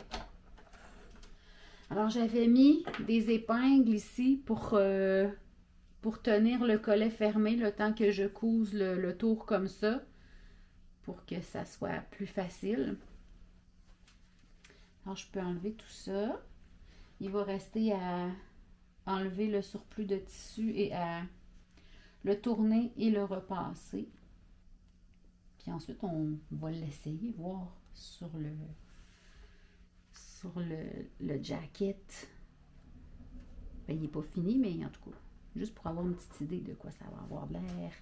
Alors, j'avais mis des épingles ici pour tenir le collet fermé le temps que je couse le tour comme ça, pour que ça soit plus facile. Alors, je peux enlever tout ça. Il va rester à enlever le surplus de tissu et à le tourner et le repasser. Puis ensuite, on va l'essayer, voir sur le jacket. Ben, il n'est pas fini, mais en tout cas, juste pour avoir une petite idée de quoi ça va avoir l'air.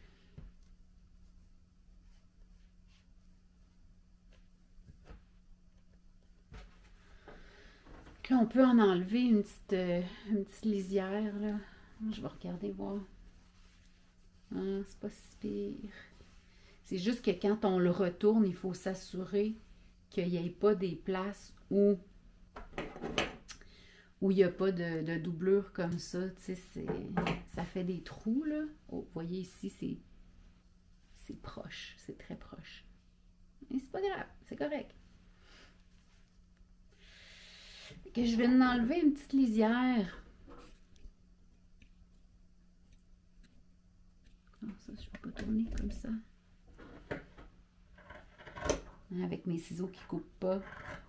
Là, on peut en enlever une petite lisière, là. Je vais regarder, voir. Ah, c'est pas si pire. C'est juste que quand on le retourne, il faut s'assurer qu'il n'y ait pas des places où il n'y a pas de doublure comme ça. Tu sais, ça fait des trous, là. Oh, vous voyez ici, c'est proche. C'est très proche. Mais c'est pas grave, c'est correct. Que je vais en enlever une petite lisière. Non, ça, je ne peux pas tourner comme ça. Avec mes ciseaux qui ne coupent pas.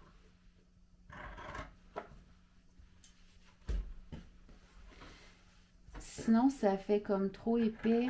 Sinon, ça fait comme trop épais.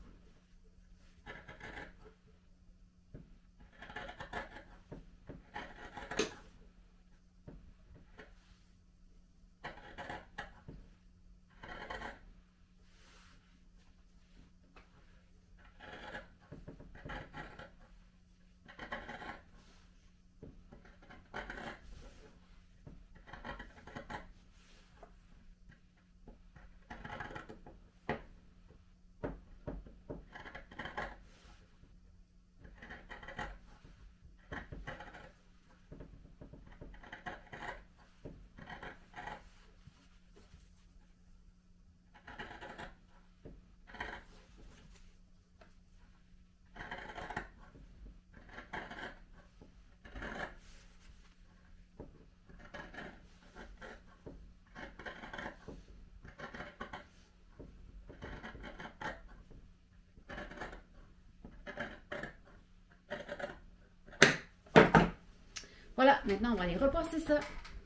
Voilà, maintenant on va aller repasser ça.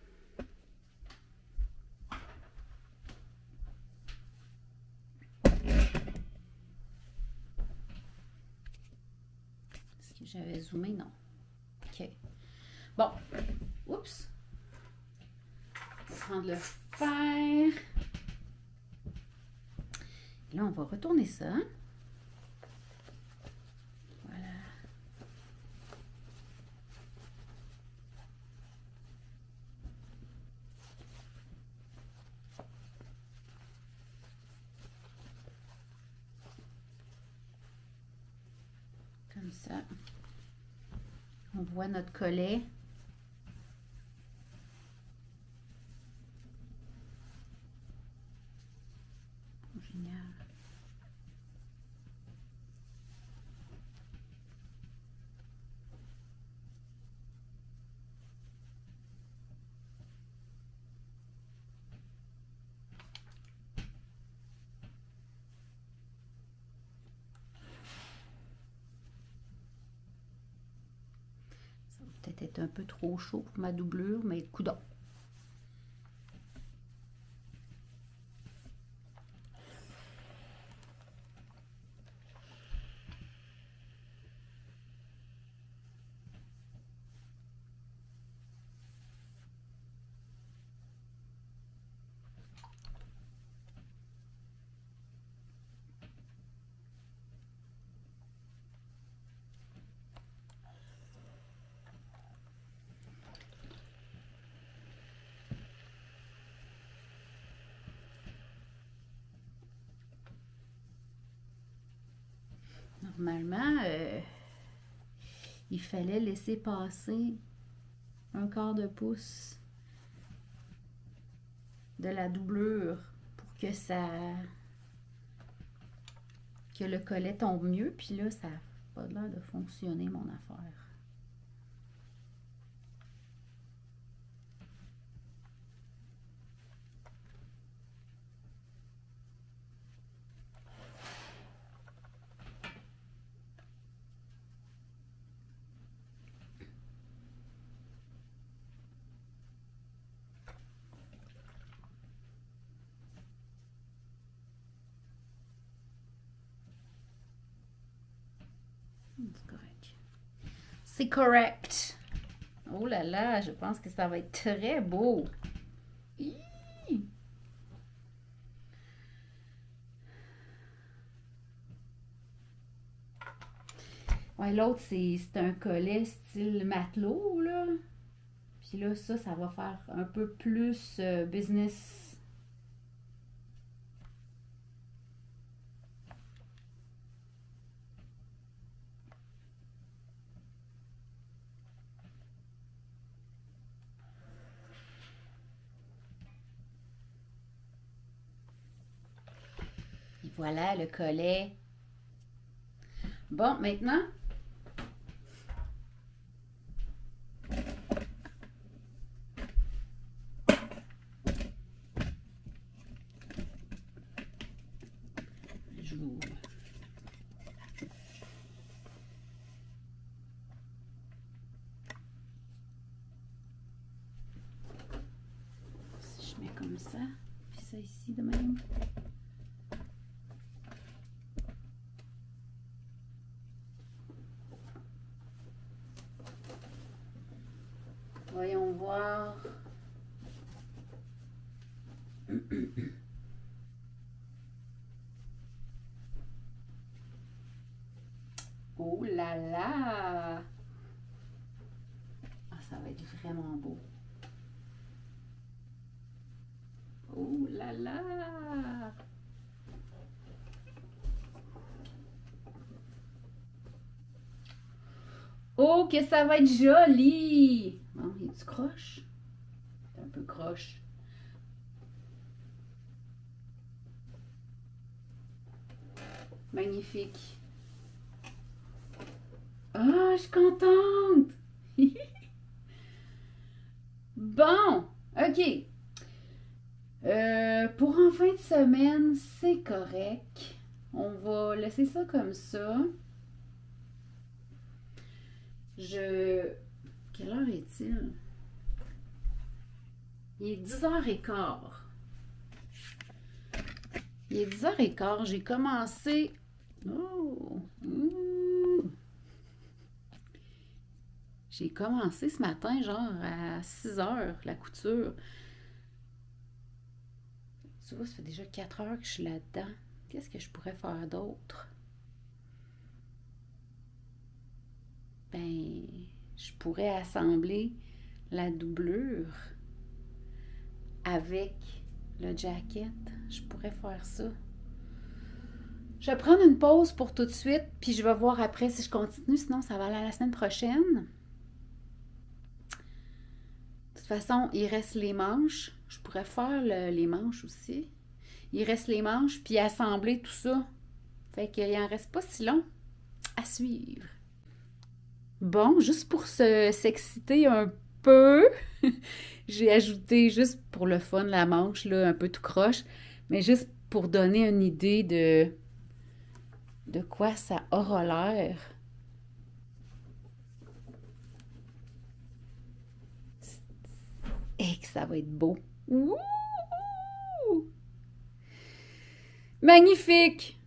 Est-ce que j'avais zoomé? Non. OK. Bon. Oups. On va prendre le fer. Et là, on va retourner ça. Voilà. Comme ça. On voit notre collet. Génial. Ça va peut-être être un peu trop chaud pour ma doublure, mais coudonc. Normalement, il fallait laisser passer un quart de pouce de la doublure pour que que le collet tombe mieux. Puis là, ça n'a pas l'air de fonctionner, mon affaire. C'est correct. Oh là là, je pense que ça va être très beau. Hi! Ouais, l'autre, c'est un collet style matelot, là. Puis là, ça va faire un peu plus business. Et voilà le collet. Bon, maintenant, je vous... Si je mets comme ça, puis ça ici de même. Voyons voir. Oh là là! Ah, ça va être vraiment beau. Oh là là! Oh, que ça va être joli! Bon, il est-tu croche? C'est un peu croche. Magnifique. Ah, je suis contente! Bon, ok. Pour en fin de semaine, c'est correct. On va laisser ça comme ça. Quelle heure est-il? Il est 10h15. Il est 10h15. J'ai commencé... Oh! J'ai commencé ce matin, genre à 6h, la couture. Tu vois, ça fait déjà 4 heures que je suis là-dedans. Qu'est-ce que je pourrais faire d'autre? Ben, je pourrais assembler la doublure avec le jacket. Je pourrais faire ça. Je vais prendre une pause pour tout de suite, puis je vais voir après si je continue, sinon ça va aller à la semaine prochaine. De toute façon, il reste les manches. Je pourrais faire les manches aussi. Il reste les manches, puis assembler tout ça. Fait qu'il en reste pas si long à suivre. Bon, juste pour s'exciter un peu, j'ai ajouté juste pour le fun la manche, là, un peu tout croche, mais juste pour donner une idée de quoi ça aura l'air. Et que ça va être beau. Ouh! Magnifique!